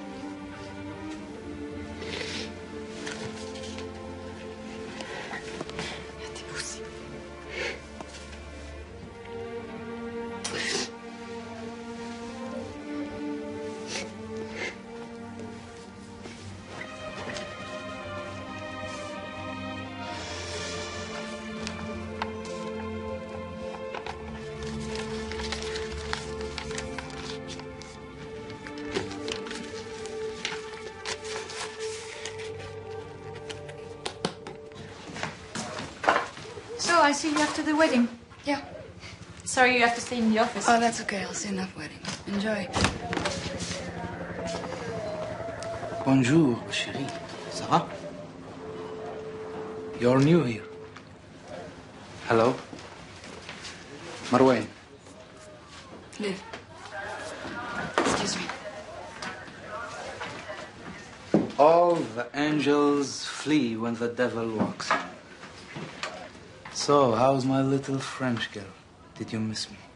Speaker 7: I see you after the wedding.
Speaker 2: Yeah.
Speaker 7: Sorry, you have to stay in the office.
Speaker 2: Oh, that's okay. I'll see enough wedding. Enjoy.
Speaker 11: Bonjour, chérie. Ça va? You're new here. Hello. Marwan.
Speaker 2: Liv. Excuse me.
Speaker 11: All the angels flee when the devil walks in. So, how's my little French girl? Did you miss me?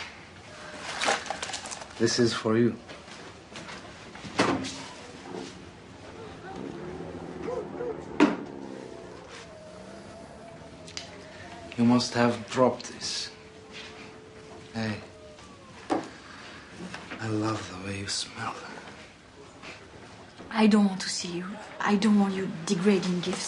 Speaker 11: This is for you. You must have dropped this. Hey, I love the way you smell.
Speaker 7: I don't want to see you. I don't want you degrading gifts.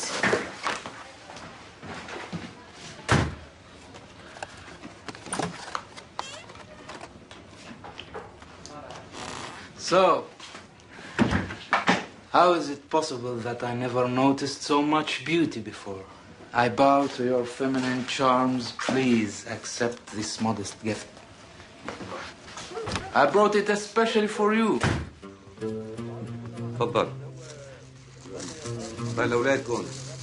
Speaker 11: So, how is it possible that I never noticed so much beauty before? I bow to your feminine charms. Please accept this modest gift. I brought it especially for you.
Speaker 14: تفضل. طيب الأولاد كون.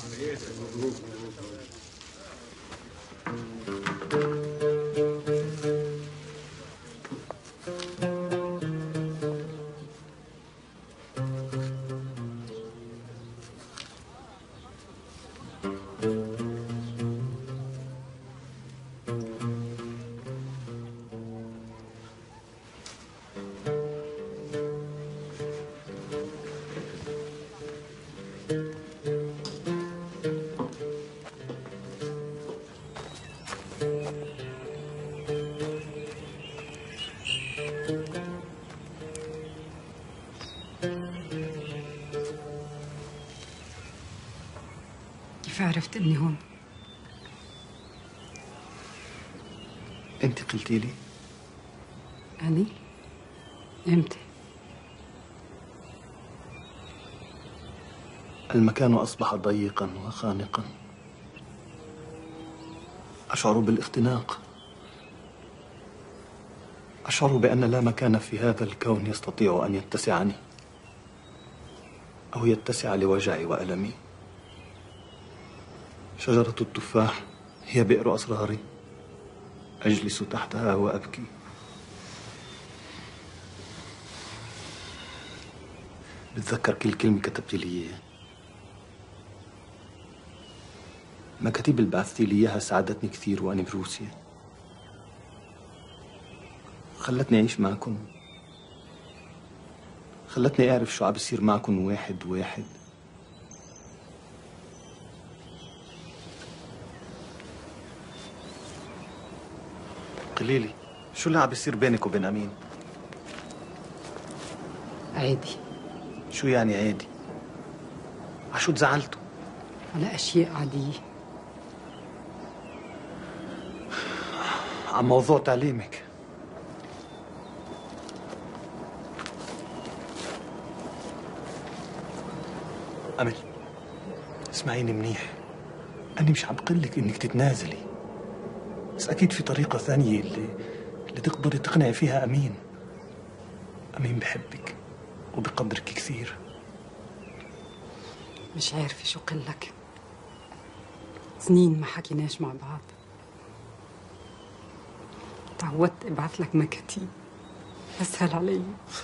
Speaker 1: كيف عرفت اني هون؟
Speaker 5: انت قلتي لي.
Speaker 1: أني؟ امتى؟
Speaker 5: المكان أصبح ضيقا وخانقا. أشعر بالاختناق. أشعر بأن لا مكان في هذا الكون يستطيع أن يتسعني أو يتسع لوجعي وألمي. شجرة التفاح هي بئر أسراري، أجلس تحتها وأبكي. بتذكر كل كلمة كتبت لي إياها. مكاتب اللي بعثتي لي إياها ساعدتني كثير وأنا بروسيا. خلتني أعيش معكم، خلتني أعرف شو عم بصير معكم واحد واحد. قولي لي شو اللي عم بيصير بينك وبين أمين؟
Speaker 1: عادي.
Speaker 5: شو يعني عادي؟ عشو تزعلتوا؟
Speaker 1: على أشياء عادية.
Speaker 5: عن موضوع تعليمك. أمل اسمعيني منيح، أنا مش عم بقلك إنك تتنازلي، بس أكيد في طريقة ثانية اللي اللي تقدري تقنعي فيها أمين. أمين بحبك وبقدرك كثير.
Speaker 1: مش عارفة شو قلك، سنين ما حكيناش مع بعض. تعودت ابعث لك مكاتيب اسهل علي.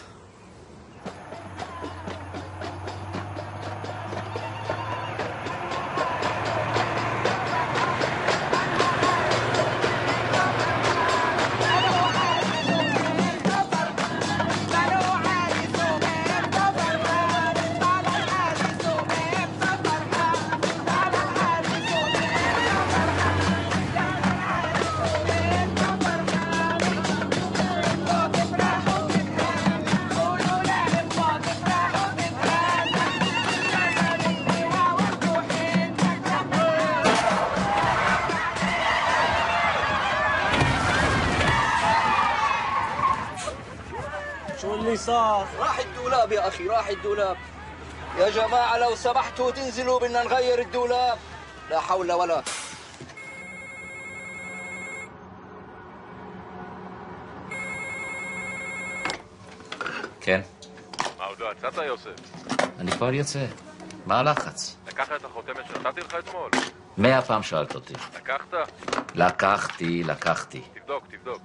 Speaker 4: صار؟ راح الدولاب يا أخي، راح الدولاب. يا جماعة لو سمحتوا تنزلوا بدنا نغير الدولاب. لا حول ولا.
Speaker 9: כן.
Speaker 20: מה עוד לא יצאת, יוסף?
Speaker 9: אני כבר יוצא. מה הלחץ?
Speaker 20: לקחת את החותמת שנתתי לך אתמול?
Speaker 9: מאה פעם שאלת אותי.
Speaker 20: לקחת?
Speaker 9: לקחתי, לקחתי.
Speaker 20: תבדוק, תבדוק.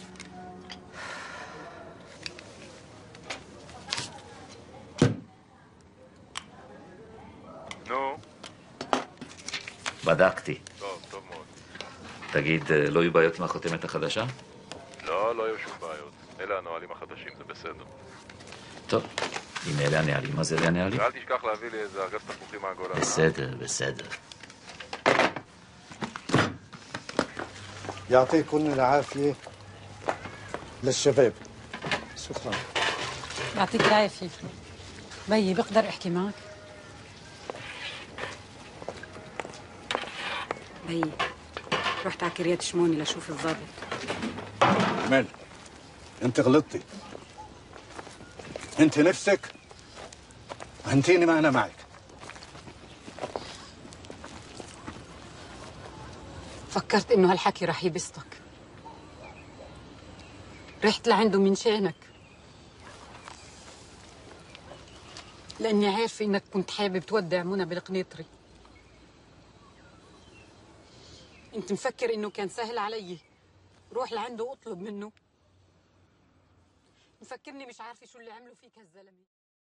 Speaker 20: נו?
Speaker 9: בדקתי.
Speaker 20: טוב, טוב מאוד.
Speaker 9: תגיד, לא יהיו בעיות עם החותמת החדשה?
Speaker 20: לא, לא יהיו שום בעיות. אלה הנהלים החדשים, זה בסדר.
Speaker 9: טוב, אם אלה הנהלים, אז אלה הנהלים.
Speaker 20: ואל תשכח להביא לי איזה ארגז תפוחים מהגולן.
Speaker 9: בסדר, בסדר.
Speaker 15: يعطيكم العافية للشباب. شكرا.
Speaker 1: يعطيك العافية. بيي بقدر احكي معك؟ بيي رحت على كريات شموني لشوف الضابط.
Speaker 15: امال انت غلطتي. انت نفسك هنتيني ما انا معك.
Speaker 1: فكرت انه هالحكي رح يبسطك. رحت لعنده من شانك، لاني عارفه انك كنت حابب تودع منى بالقنيطري. انت مفكر انه كان سهل علي روح لعنده واطلب منه؟ مفكرني مش عارفه شو اللي عمله فيك هالزلمه؟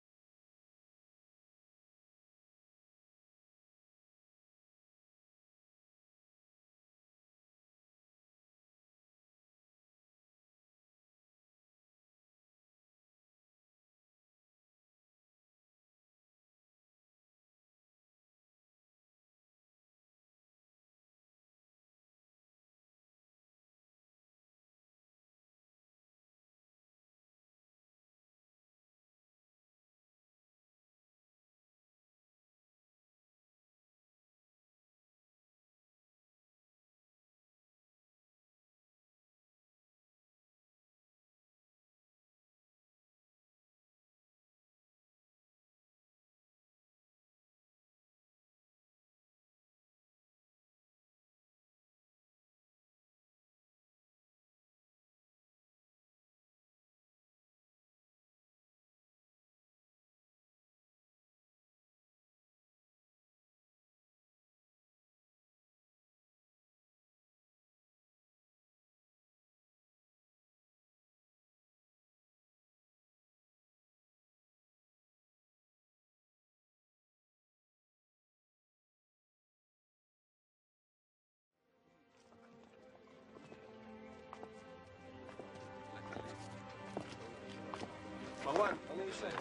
Speaker 14: مروان خليني شوي.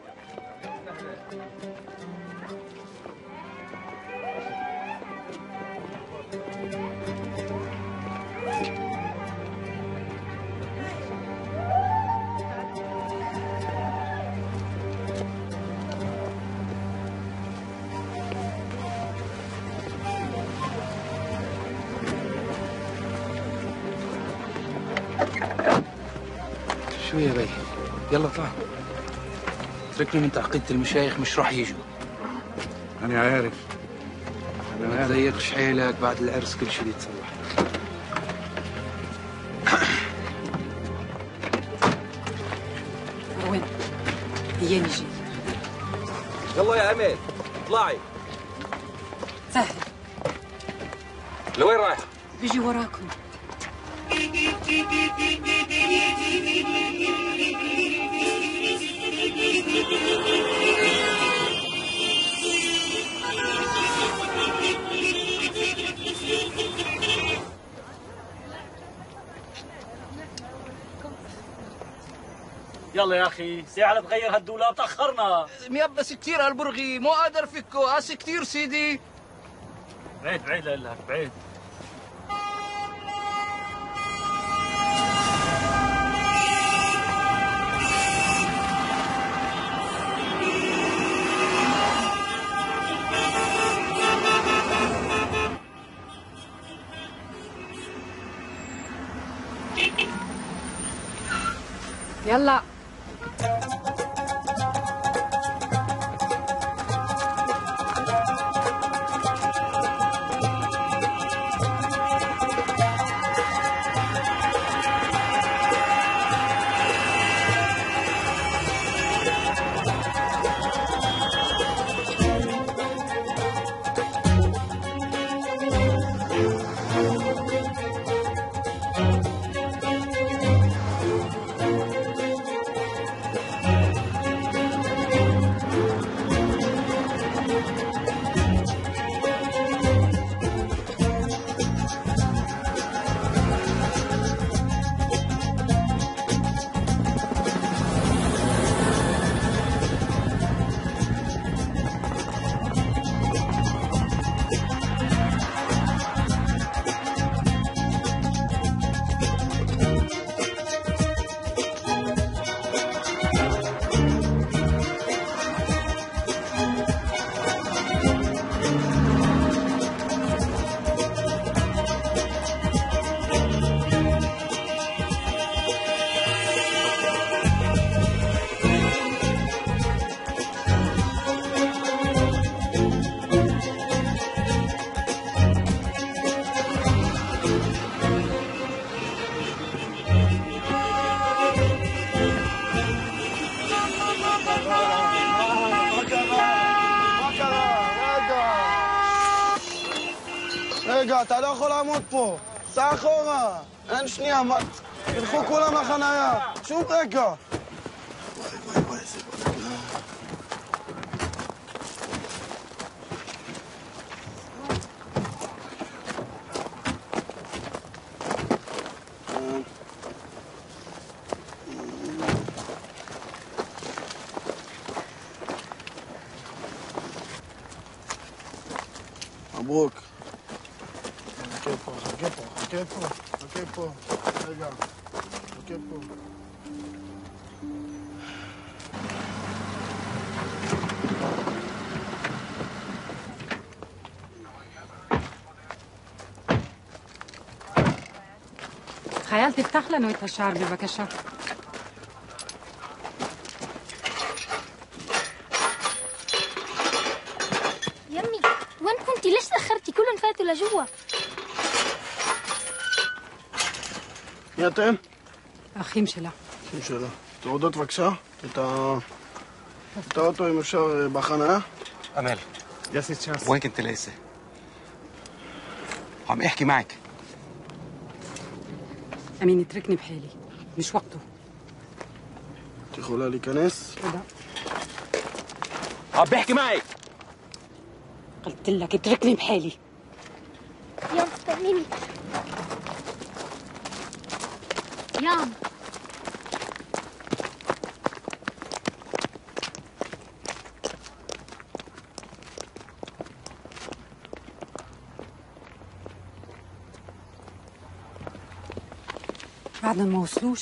Speaker 11: شو يا بي؟ يلا طلع. اتركني من تعقيدة المشايخ مش راح يجوا.
Speaker 15: أنا عارف.
Speaker 11: ما تضيقش حيلك بعد العرس كل شيء يتصلح.
Speaker 1: وين؟ هياني جاي.
Speaker 14: يلا يا أمل اطلعي.
Speaker 1: سهل.
Speaker 14: لوين رايحة؟
Speaker 1: بيجي وراكم.
Speaker 6: يلا يا اخي ساعة تغير هالدولاب تاخرنا.
Speaker 11: ميبس كثير هالبرغي مو قادر فكه قاس كثير سيدي.
Speaker 6: بعيد بعيد لك بعيد.
Speaker 1: يلا
Speaker 3: רגע, אתה לא יכול לעמוד פה. סע אחורה. אין שנייה, מה... תלכו כולם לחנייה. שום רגע. וואי וואי וואי, איזה בלגן. מברוק. חכה פה, חכה פה, חכה פה, חכה פה. רגע, חכה פה.
Speaker 1: חייל, תפתח לנו את השער בבקשה.
Speaker 18: يمي وين كنتي؟ ليش تأخرتي؟ كلهم فاتوا لجوا.
Speaker 3: מי אתם?
Speaker 1: האחים שלה.
Speaker 3: אחים שלה. תעודות בבקשה. את ה... את האוטו אם אפשר בחניה.
Speaker 14: أمل وين كنت ليسه؟ عم احكي معك.
Speaker 1: أمين اتركني بحالي، مش وقته.
Speaker 3: את יכולה להיכנס?
Speaker 1: تفضل.
Speaker 14: عم بحكي معك.
Speaker 1: قلت لك اتركني بحالي.
Speaker 18: يام استنيني. يام
Speaker 1: بعدهم ما وصلوش.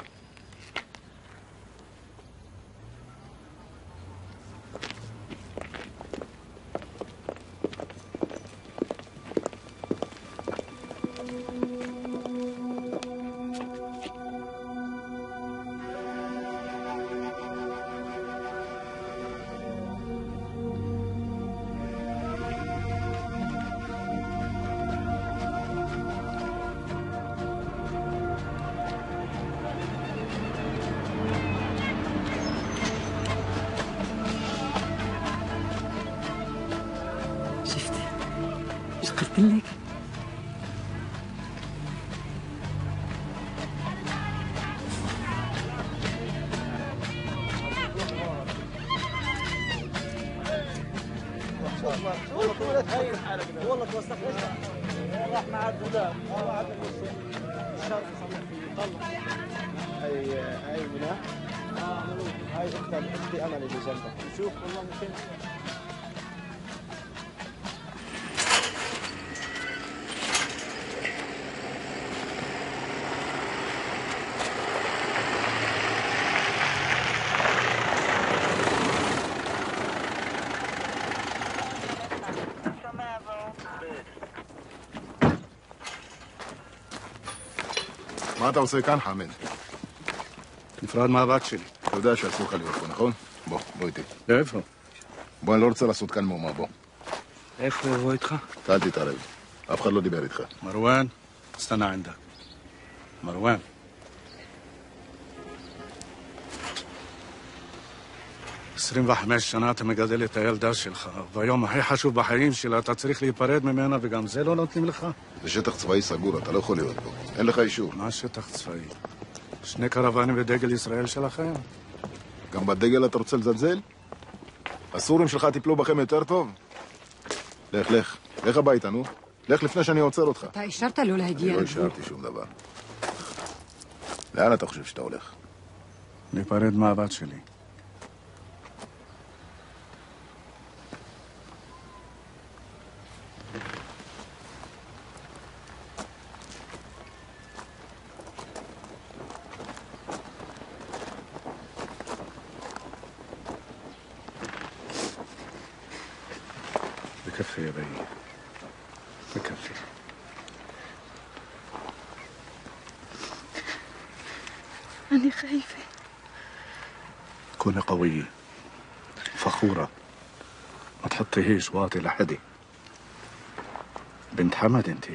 Speaker 1: قلت لك
Speaker 6: والله توسخ راح مع الدولاب
Speaker 3: هاي هاي منى هاي اختها اختي امل اللي جنبك شوف والله ممكن
Speaker 13: מה אתה עושה כאן, חמד?
Speaker 15: נפרד מהבת שלי.
Speaker 13: אתה יודע שאסור לך להיות פה, נכון? בוא, בוא איתי.
Speaker 15: לאיפה?
Speaker 13: בוא, אני לא רוצה לעשות כאן מהומה, בוא.
Speaker 15: איפה יבוא איתך?
Speaker 13: אל תתערב. אף אחד לא דיבר איתך.
Speaker 15: מרואן, استنى عندك. مروان עשרים וחמש שנה אתה מגדל את הילדה שלך, והיום הכי חשוב בחיים שלה אתה צריך להיפרד ממנה וגם זה לא נותנים לך?
Speaker 13: זה שטח צבאי סגור, אתה לא יכול להיות פה. אין לך אישור.
Speaker 15: מה שטח צבאי? שני קרוונים ודגל ישראל שלכם?
Speaker 13: גם בדגל אתה רוצה לזלזל? הסורים שלך טיפלו בכם יותר טוב? לך, לך. לך הביתה, נו. לך לפני שאני עוצר אותך.
Speaker 1: אתה אישרת לו להגיע.
Speaker 13: לא אישרתי שום דבר. לאן אתה חושב שאתה הולך?
Speaker 15: להיפרד מהבת שלי. بكفي يا بي بكفي
Speaker 18: أنا خايفة.
Speaker 15: كوني قوية فخورة ما تحطيهيش واطي لحدي. بنت حمد انتي.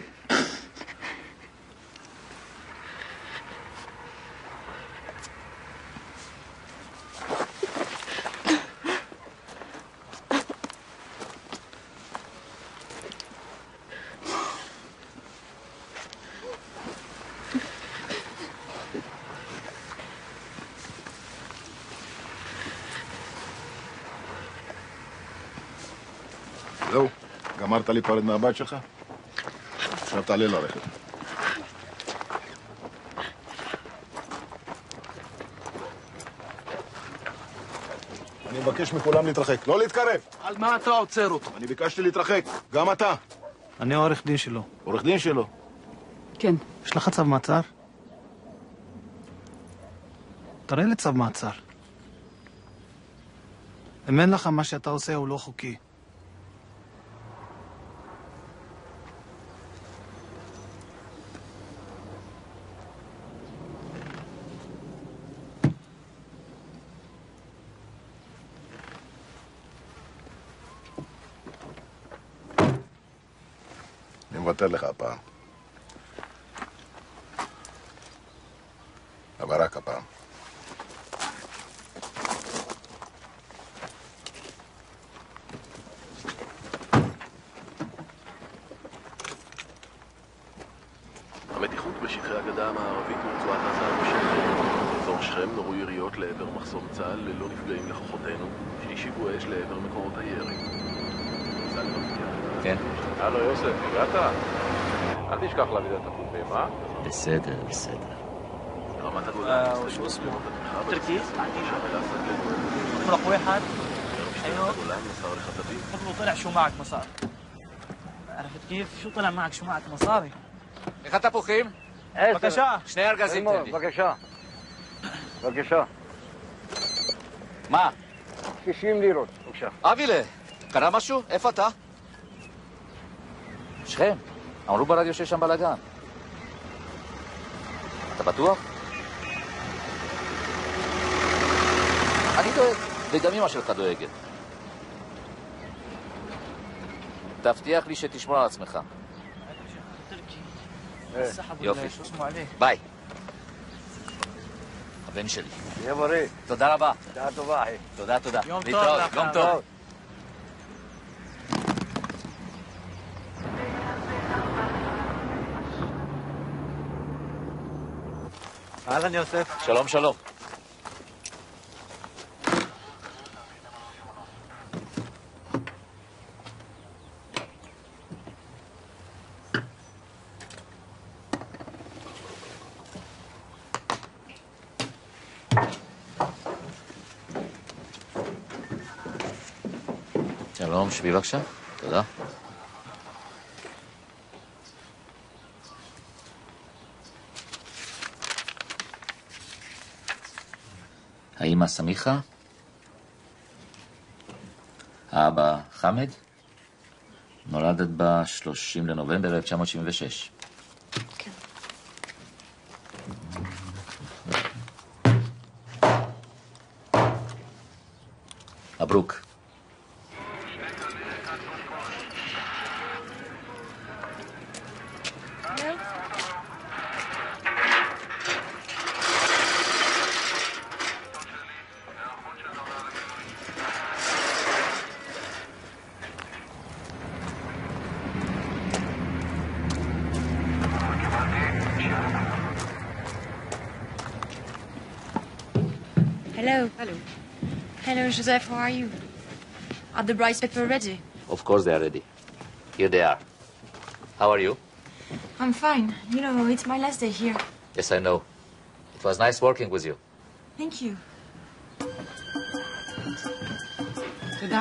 Speaker 13: גמרת להיפרד מהבית שלך? עכשיו תעלה לרכב. אני מבקש מכולם להתרחק, לא להתקרב.
Speaker 8: על מה אתה עוצר אותו?
Speaker 13: אני ביקשתי להתרחק, גם אתה.
Speaker 5: אני עורך דין שלו.
Speaker 13: עורך דין שלו?
Speaker 1: כן.
Speaker 5: יש לך צו מעצר? תראה לי צו מעצר. אם אין לך, מה שאתה עושה הוא לא חוקי.
Speaker 13: אני מוותר לך הפעם. אבל רק הפעם.
Speaker 20: המתיחות בשטחי הגדה המערבית ורצועת עזה המשך. באזור שכם נורו יריות לעבר מחסום צה"ל ללא נפגעים לכוחותינו, שהשיבו אש לעבר מקורות הירי.
Speaker 9: כן.
Speaker 20: הלו יוסף, הגעת? אל תשכח להביא את הפומפים, אה?
Speaker 9: בסדר, בסדר.
Speaker 20: רמת הגולן
Speaker 6: وشو اسمه؟ تركي؟ فرق واحد ايوه قبله طلع شو معك مصاري عرفت كيف؟ شو طلع معك شو معك مصاري؟
Speaker 14: איך התפוחים?
Speaker 6: בבקשה.
Speaker 14: שני ארגזים תן לי.
Speaker 15: בבקשה. בבקשה.
Speaker 14: מה?
Speaker 15: שישים לירות, בבקשה.
Speaker 14: אבילה, קרה משהו? איפה אתה? שכם, אמרו ברדיו שיש שם בלגן. אתה בטוח? אני דואג, וגם אמא שלך דואגת. תבטיח לי שתשמור על עצמך. יופי. ביי. הבן שלי.
Speaker 15: תהיה בריא.
Speaker 14: תודה רבה.
Speaker 15: תודה טובה, אחי.
Speaker 14: תודה, תודה.
Speaker 6: יום טוב
Speaker 14: להתראות,
Speaker 6: לך.
Speaker 14: יום טוב.
Speaker 15: אהלן יוסף.
Speaker 14: שלום, שלום. שלום, שבי בבקשה. תודה. האמא סמיחה? האבא חמד? נולדת ב-שלושים לנובמבר אלף תשע מאות שבעים ושש.
Speaker 7: כן.
Speaker 14: מברוק.
Speaker 7: Hello. Hello. Hello, Joseph. How are you? Are the rice paper ready?
Speaker 9: Of course they are ready. Here they are. How are you?
Speaker 7: I'm fine. You know, it's my last day here.
Speaker 9: Yes, I know. It was nice working with you.
Speaker 7: Thank you.
Speaker 1: תודה.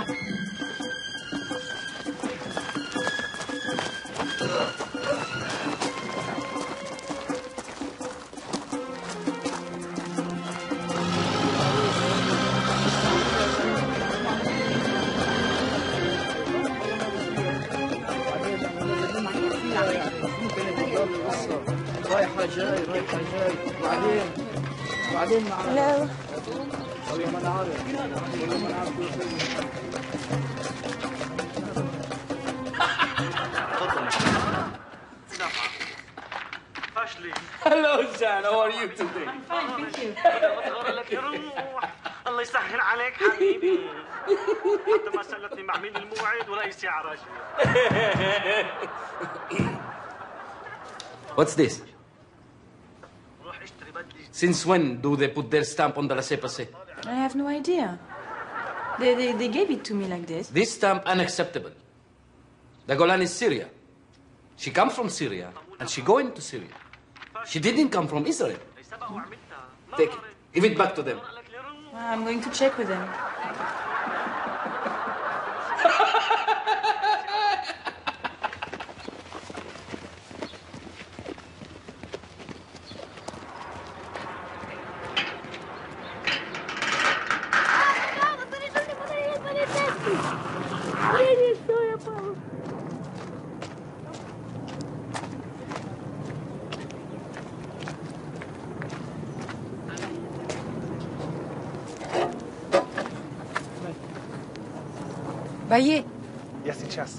Speaker 6: رايحة جاي رايحة جاي بعدين بعدين مع
Speaker 7: Hello.
Speaker 6: والله ما انا عارف والله ما انا عارف Hello, Jan. How are you today?
Speaker 7: I'm fine, thank you.
Speaker 6: الله يسهل عليك حبيبي. حتى ما سألتني مع مين الموعد ولا أي ساعة راجل.
Speaker 11: What's this? Since when do they put their stamp on the laissez-passer?
Speaker 7: I have no idea. They, they, they gave it to me like this.
Speaker 11: This stamp unacceptable. The Golan is Syria. She comes from Syria, and she going to Syria. She didn't come from Israel. Take it. Give it back to them.
Speaker 7: I'm going to check with them.
Speaker 1: Baye.
Speaker 5: Я сейчас.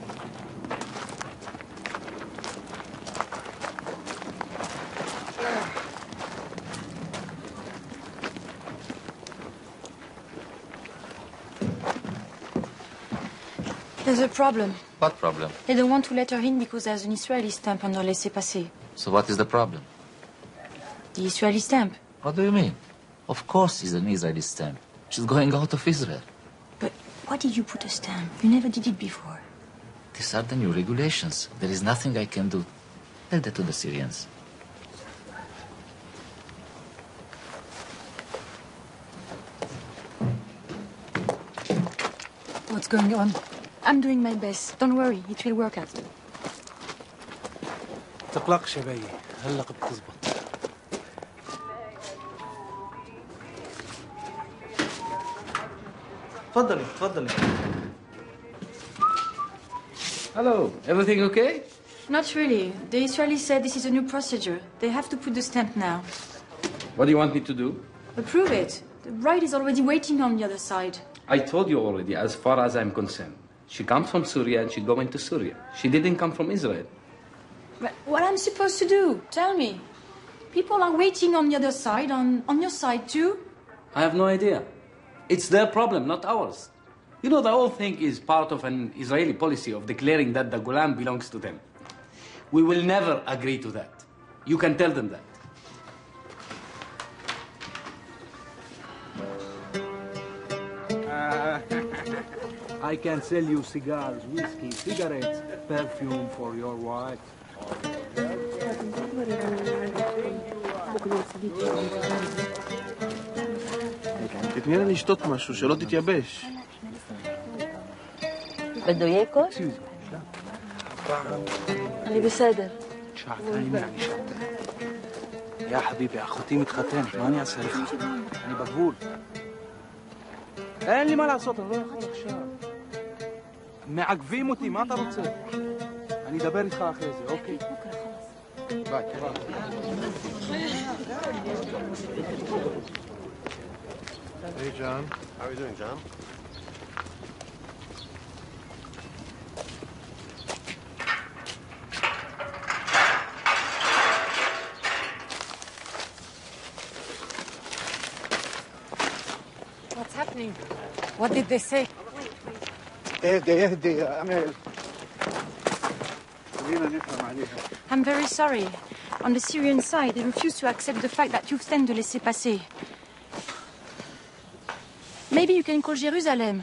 Speaker 7: There's a problem.
Speaker 9: What problem?
Speaker 7: They don't want to let her in because there's an Israeli stamp on her laissez-passer.
Speaker 9: So what is the problem?
Speaker 7: The Israeli stamp.
Speaker 9: What do you mean? Of course it's an Israeli stamp. She's going out of Israel.
Speaker 7: But why did you put a stamp? You never did it before.
Speaker 9: These are the new regulations. There is nothing I can do. Tell that to the Syrians.
Speaker 7: What's going on? I'm doing my best. Don't worry, it will work out.
Speaker 5: تقلقش يا بي، هلا بتزبط.
Speaker 11: تفضلي تفضلي. Hello, everything okay?
Speaker 7: Not really. The Israelis said this is a new procedure. They have to put the stamp now.
Speaker 11: What do you want me to do?
Speaker 7: Approve it. The bride is already waiting on the other side.
Speaker 11: I told you already, as far as I'm concerned. She comes from Syria and she's going to Syria. She didn't come from Israel.
Speaker 7: But what am I supposed to do? Tell me. People are waiting on the other side, on, on your side too.
Speaker 11: I have no idea. It's their problem, not ours. You know, the whole thing is part of an Israeli policy of declaring that the Golan belongs to them. We will never agree to that. You can tell them that.
Speaker 8: Uh, I can sell you cigars, whiskey, cigarettes, perfume for your wife.
Speaker 3: תתני לה לשתות משהו, שלא תתייבש.
Speaker 21: בده ياكل؟ אני בסדר.
Speaker 8: שעתיים يعني שעתיים. يا حبيبي אחותי מתחתנת, מה אני אעשה לך? אני בגבול. אין לי מה לעשות, אני לא יכול עכשיו. מעכבים אותי, מה אתה רוצה? אני אדבר איתך אחרי זה, אוקיי? ביי.
Speaker 13: Hey, John. How are you doing, John?
Speaker 1: What's happening? What did they say?
Speaker 15: اهدي اهدي يا امل. خلينا نفهم عليها.
Speaker 7: I'm very sorry. On the Syrian side, they refuse to accept the fact that you've sent the laissez-passer. Maybe you can call Jerusalem.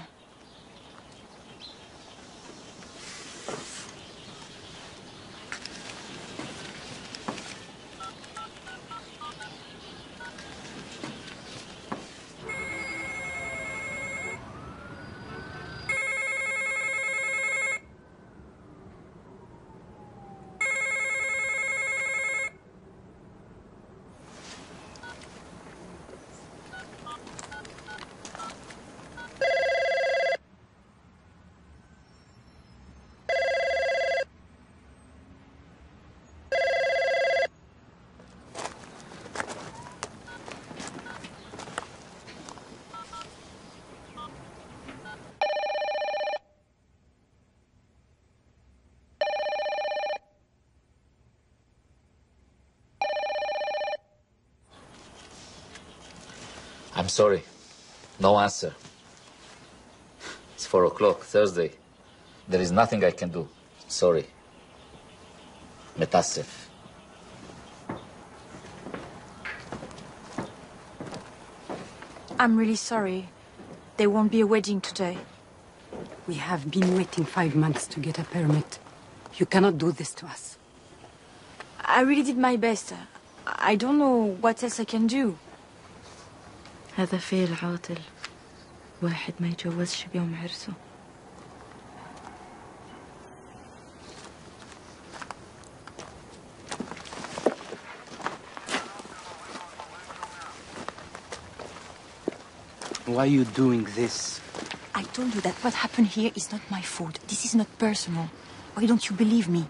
Speaker 9: I'm sorry. No answer. It's four o'clock, Thursday. There is nothing I can do. Sorry. Metassef.
Speaker 7: I'm really sorry. There won't be a wedding today.
Speaker 1: We have been waiting five months to get a permit. You cannot do this to us.
Speaker 7: I really did my best. I don't know what else I can do. هذا فعل عاطل. واحد ما يتجوزش بيوم عرسه.
Speaker 10: Why are you doing this?
Speaker 19: I told you that what happened here is not my fault. This is not personal. Why don't you believe me?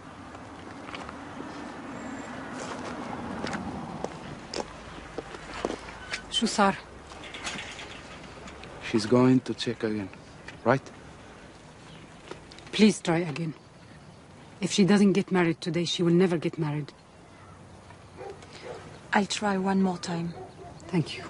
Speaker 1: شو صار؟
Speaker 10: She's going to check again, right?
Speaker 1: Please try again. If she doesn't get married today, she will never get married.
Speaker 19: I'll try one more time.
Speaker 1: Thank you.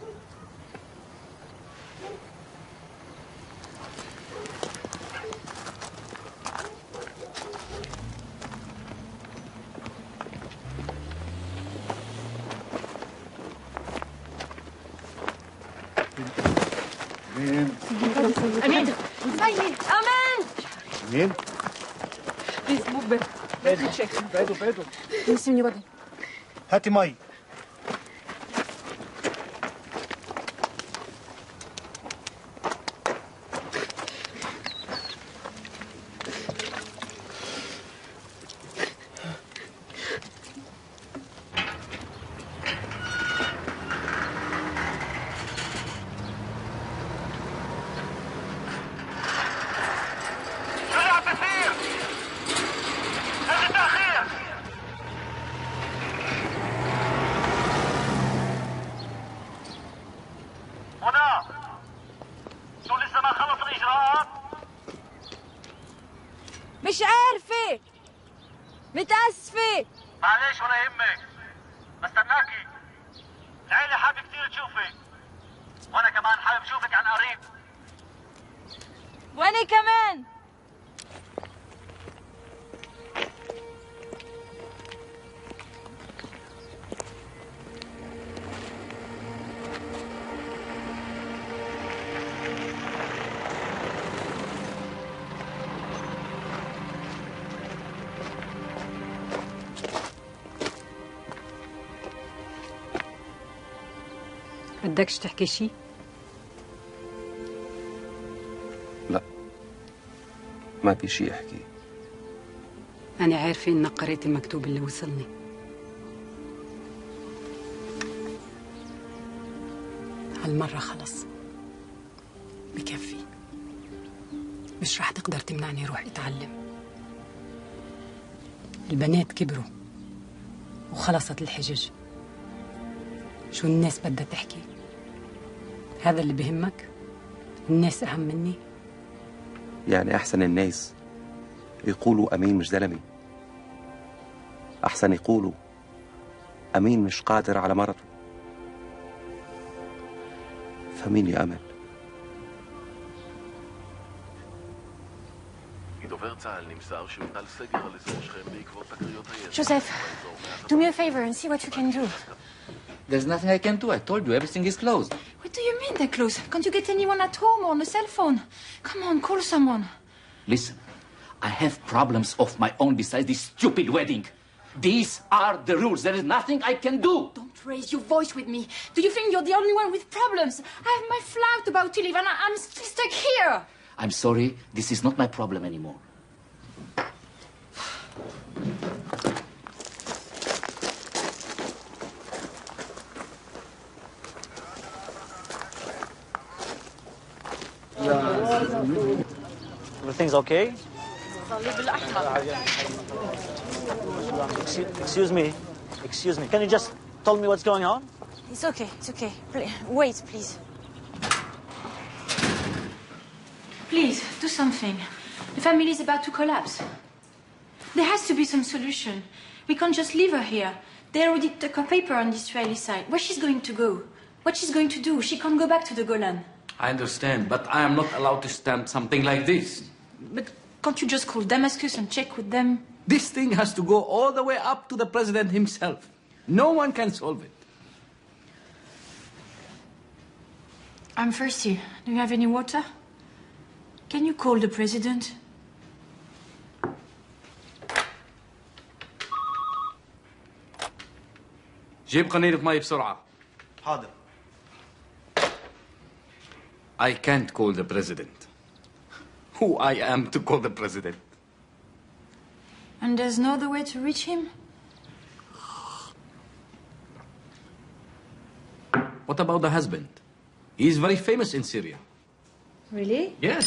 Speaker 7: أمين أمين أمان
Speaker 5: مين؟
Speaker 7: Please move back. Let me check.
Speaker 5: بعدوا بعدوا
Speaker 7: نسيبني بعدين.
Speaker 5: هاتي مي.
Speaker 16: مش عارفة متأسفة.
Speaker 6: معلش ولا يهمك، بستناكي. العيلة حابة كثير تشوفك، وأنا كمان حابب أشوفك عن قريب.
Speaker 16: وأنا كمان.
Speaker 1: بدكش تحكي شي؟
Speaker 14: لا، ما في شيء احكي.
Speaker 1: أنا عارفة إنك قريت المكتوب اللي وصلني. هالمرة خلص بكفي. مش رح تقدر تمنعني روح أتعلم. البنات كبروا وخلصت الحجج. شو الناس بدها تحكي؟ هذا اللي بهمك؟ الناس أهم مني؟
Speaker 14: يعني أحسن الناس يقولوا أمين مش زلمة، أحسن يقولوا أمين مش قادر على مرته. فهميني يا أمل.
Speaker 20: מדובר צה"ל נמסר שהוטל סגר על אזור שכם בעקבות תקריות הירי.
Speaker 19: Joseph, do me a favor and see what you can do.
Speaker 9: There's nothing I can do. I told you, everything is closed.
Speaker 19: What do you mean they're closed? Can't you get anyone at home or on a cell phone? Come on, call someone.
Speaker 9: Listen, I have problems of my own besides this stupid wedding. These are the rules. There is nothing I can do.
Speaker 19: Don't raise your voice with me. Do you think you're the only one with problems? I have my flight about to leave and I- I'm still stuck here.
Speaker 9: I'm sorry, this is not my problem anymore.
Speaker 6: Everything's okay? Excuse me. Excuse me. Can you just tell me what's going on?
Speaker 19: It's okay, it's okay. Pl- wait, please. Please, do something. The family is about to collapse. There has to be some solution. We can't just leave her here. They already took a paper on the Israeli side. Where she's going to go? What she's going to do? She can't go back to the Golan.
Speaker 11: I understand, but I am not allowed to stand something like this.
Speaker 19: But can't you just call Damascus and check with them?
Speaker 11: This thing has to go all the way up to the president himself. No one can solve it.
Speaker 19: I'm thirsty. Do you have any water? Can you call the president?
Speaker 11: جيب قنينة مي بسرعة.
Speaker 6: حاضر.
Speaker 11: I can't call the president. Who I am to call the president?
Speaker 19: And there's no other way to reach him?
Speaker 11: What about the husband? He is very famous in Syria.
Speaker 19: Really?
Speaker 11: Yes.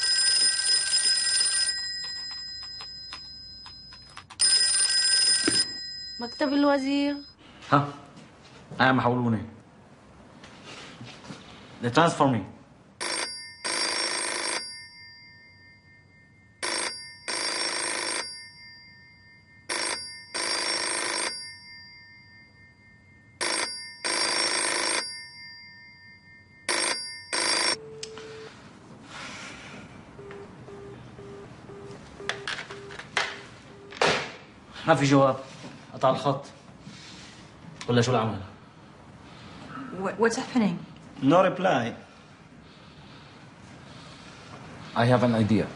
Speaker 21: مكتب الوزير.
Speaker 6: ها أنا محولوني. They transfer me. ما في جواب. قطع الخط. ولا شو العمل؟
Speaker 19: What, what's happening?
Speaker 6: No reply.
Speaker 11: I have an idea.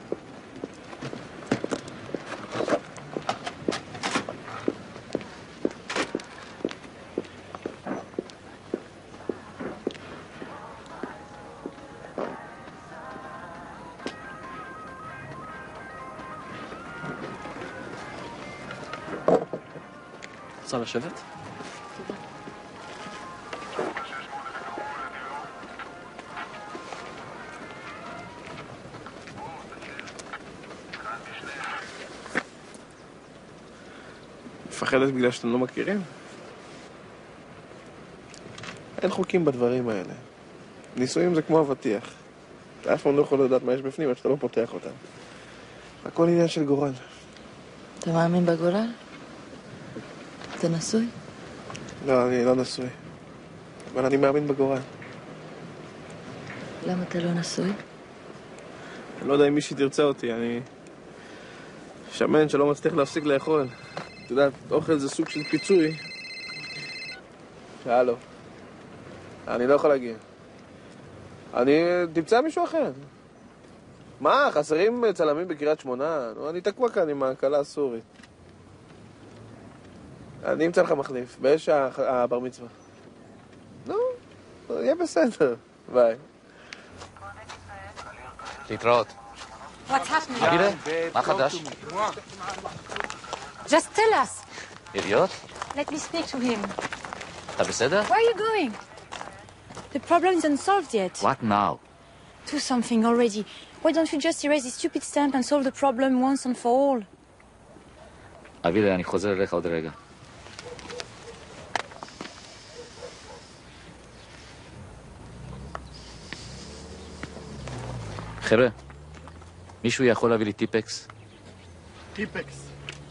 Speaker 4: רוצה לשבת?
Speaker 20: מפחדת בגלל שאתם לא מכירים? אין חוקים בדברים האלה. נישואים זה כמו אבטיח. אתה אף פעם לא יכול לדעת מה יש בפנים עד שאתה לא פותח אותם. הכל עניין של גורל.
Speaker 21: אתה מאמין בגורל? אתה נשוי?
Speaker 20: לא, אני לא נשוי. אבל אני מאמין בגורל.
Speaker 21: למה אתה לא נשוי?
Speaker 20: אני לא יודע אם מישהי תרצה אותי, אני שמן שלא מצליח להפסיק לאכול. אתה יודע, אוכל זה סוג של פיצוי. שאלו. אני לא יכול להגיע. אני תמצא מישהו אחר. מה, חסרים צלמים בקריית שמונה? אני תקוע כאן עם ההקלה הסורית. אני אמצא לך מחליף, באש הבר מצווה. נו, יהיה בסדר. ביי.
Speaker 9: להתראות.
Speaker 1: What's happening?
Speaker 9: אבירה, מה חדש?
Speaker 1: Just tell us.
Speaker 9: ידיעות?
Speaker 7: Let me speak to him.
Speaker 9: אתה בסדר?
Speaker 7: Where are you going? The problem isn't solved yet.
Speaker 9: What now?
Speaker 7: Do something already. Why don't you just erase this stupid stamp and solve the problem once and for all?
Speaker 9: אבירה, אני חוזר אליך עוד רגע. חבר'ה, מישהו יכול להביא לי טיפקס?
Speaker 3: טיפקס.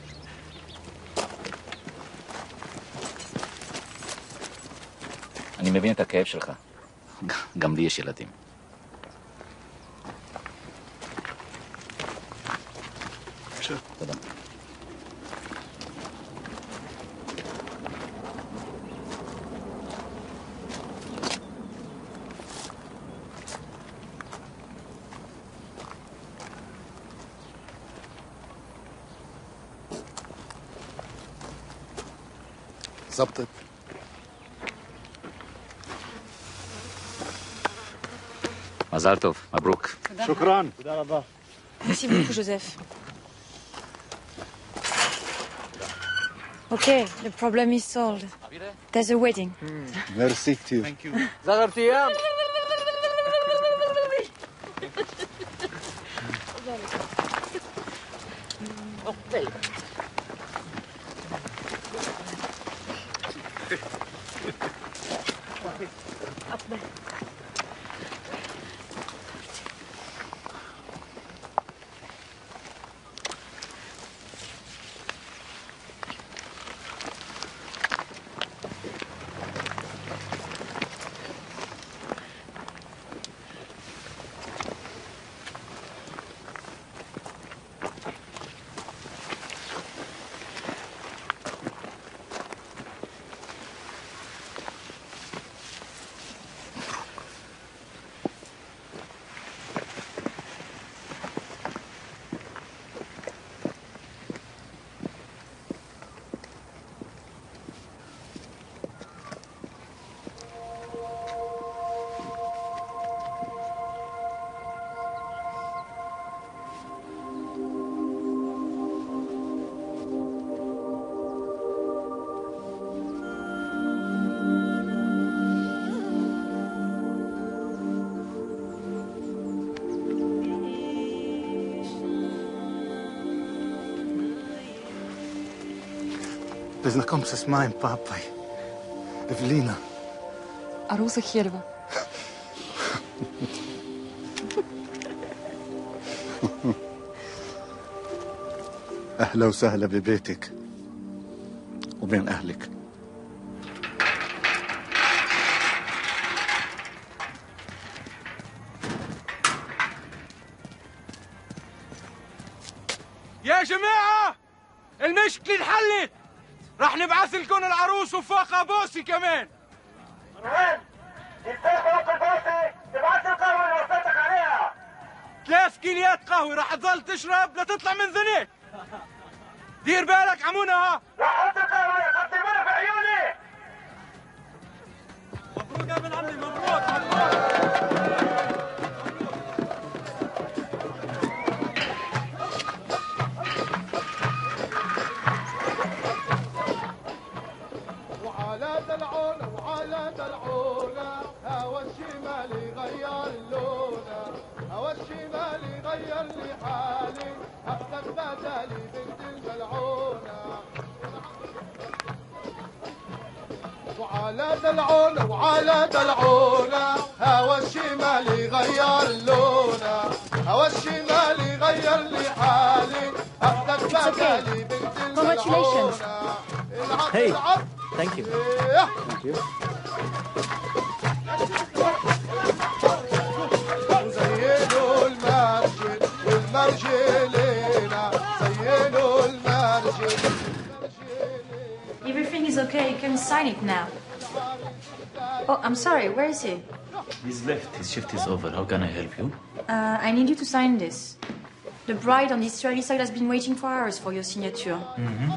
Speaker 9: אני מבין את הכאב שלך. גם לי יש ילדים. תודה.
Speaker 13: زبطت.
Speaker 9: מזל טוב, מברוק.
Speaker 15: شكرا. תודה רבה.
Speaker 7: Merci beaucoup, Joseph. Okay, the problem is solved. There's a wedding.
Speaker 15: ميرسي كتير.
Speaker 6: Thank you.
Speaker 4: زغرت ايام.
Speaker 5: Познакомься с моим папой. Эвелина.
Speaker 12: عروسة خيربة.
Speaker 15: أهلا وسهلا ببيتك وبين أهلك.
Speaker 8: يا جماعة المشكلة انحلت، راح نبعث لكم العروس وفوقها بوسي كمان.
Speaker 6: مروان يستاهل فوق البوسي تبعث القهوة اللي وصيتك عليها.
Speaker 8: ثلاث كيليات قهوة راح تظل تشرب لتطلع من ذنيك. دير بالك عمونا ها.
Speaker 6: راح احط القهوة يا خدت منها في عيوني.
Speaker 8: مبروك يا ابن عمي مبروك مبروك.
Speaker 3: وعلى دلعونا وعلى دلعونا هوا الشمال يغير لونا، هوا الشمال يغير لي حالي، أبدك بدالي بنت الملعونة. وعلى دلعونا وعلى دلعونا هوا الشمال يغير لونا، هوا الشمال يغير لي حالي، أبدك بدالي بنت الملعونة.
Speaker 6: Hey, thank you.
Speaker 3: Thank you. زينوا المرجل والمرجلينا، زينوا المرجل.
Speaker 19: Everything is okay. You can sign it now. Oh, I'm sorry. Where is he?
Speaker 6: He's left. His shift is over. How can I help you?
Speaker 19: Uh, I need you to sign this. The bride on the Israeli side has been waiting for hours for your signature.
Speaker 6: Mm-hmm.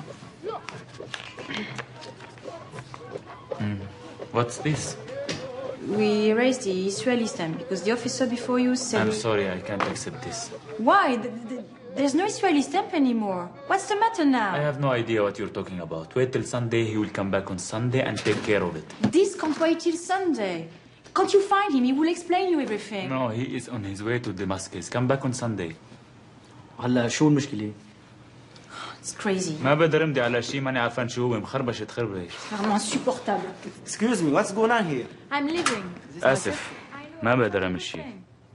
Speaker 6: Mm. What's this?
Speaker 19: We erased the Israeli stamp because the officer before you said...
Speaker 6: I'm sorry, I can't accept this.
Speaker 19: Why? Th- th- There's no Israeli stamp anymore. What's the matter now?
Speaker 6: I have no idea what you're talking about. Wait till Sunday. He will come back on Sunday and take care of it.
Speaker 19: This can't wait till Sunday. Can't you find him? He will explain you everything.
Speaker 6: No, he is on his way to Damascus. Come back on Sunday.
Speaker 4: هلا شو المشكلة؟
Speaker 19: It's crazy.
Speaker 6: ما بقدر امضي على شيء ماني عارفان شو هو. مخربشة تخربش.
Speaker 19: Vraiment insupportable.
Speaker 4: Excuse me, what's going on here?
Speaker 19: I'm leaving.
Speaker 6: آسف. ما بقدر اعمل شيء.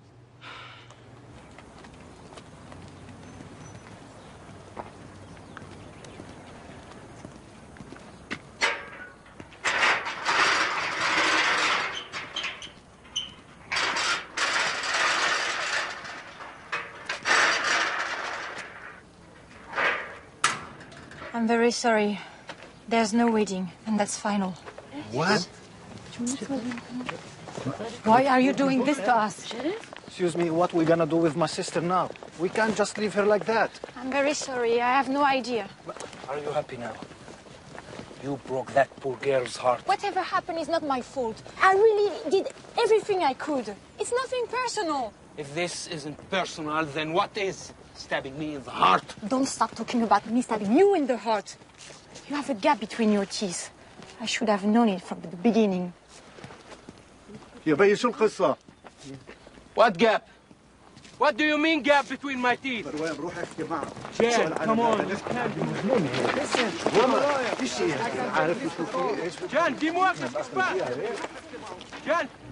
Speaker 19: I'm very sorry. There's no wedding, and that's final.
Speaker 17: What?
Speaker 1: Why are you doing this to us?
Speaker 5: Excuse me, what we gonna do with my sister now? We can't just leave her like that.
Speaker 18: I'm very sorry. I have no idea.
Speaker 5: Are you happy now? You broke that poor girl's heart.
Speaker 18: Whatever happened is not my fault. I really did everything I could. It's nothing personal.
Speaker 10: If this isn't personal, then what is? Stabbing me in the heart?
Speaker 18: Don't stop talking about me stabbing you in the heart. You have a gap between your teeth. I should have known it from the beginning.
Speaker 15: يا بي شو القصة؟
Speaker 10: What gap? What do you mean gap between my teeth?
Speaker 15: مروان روح احكي معه.
Speaker 10: Jan, come on.
Speaker 15: والله في شيء عارف شو في ايش
Speaker 10: Jan, dis-moi qu'est-ce qui se passe. Jan.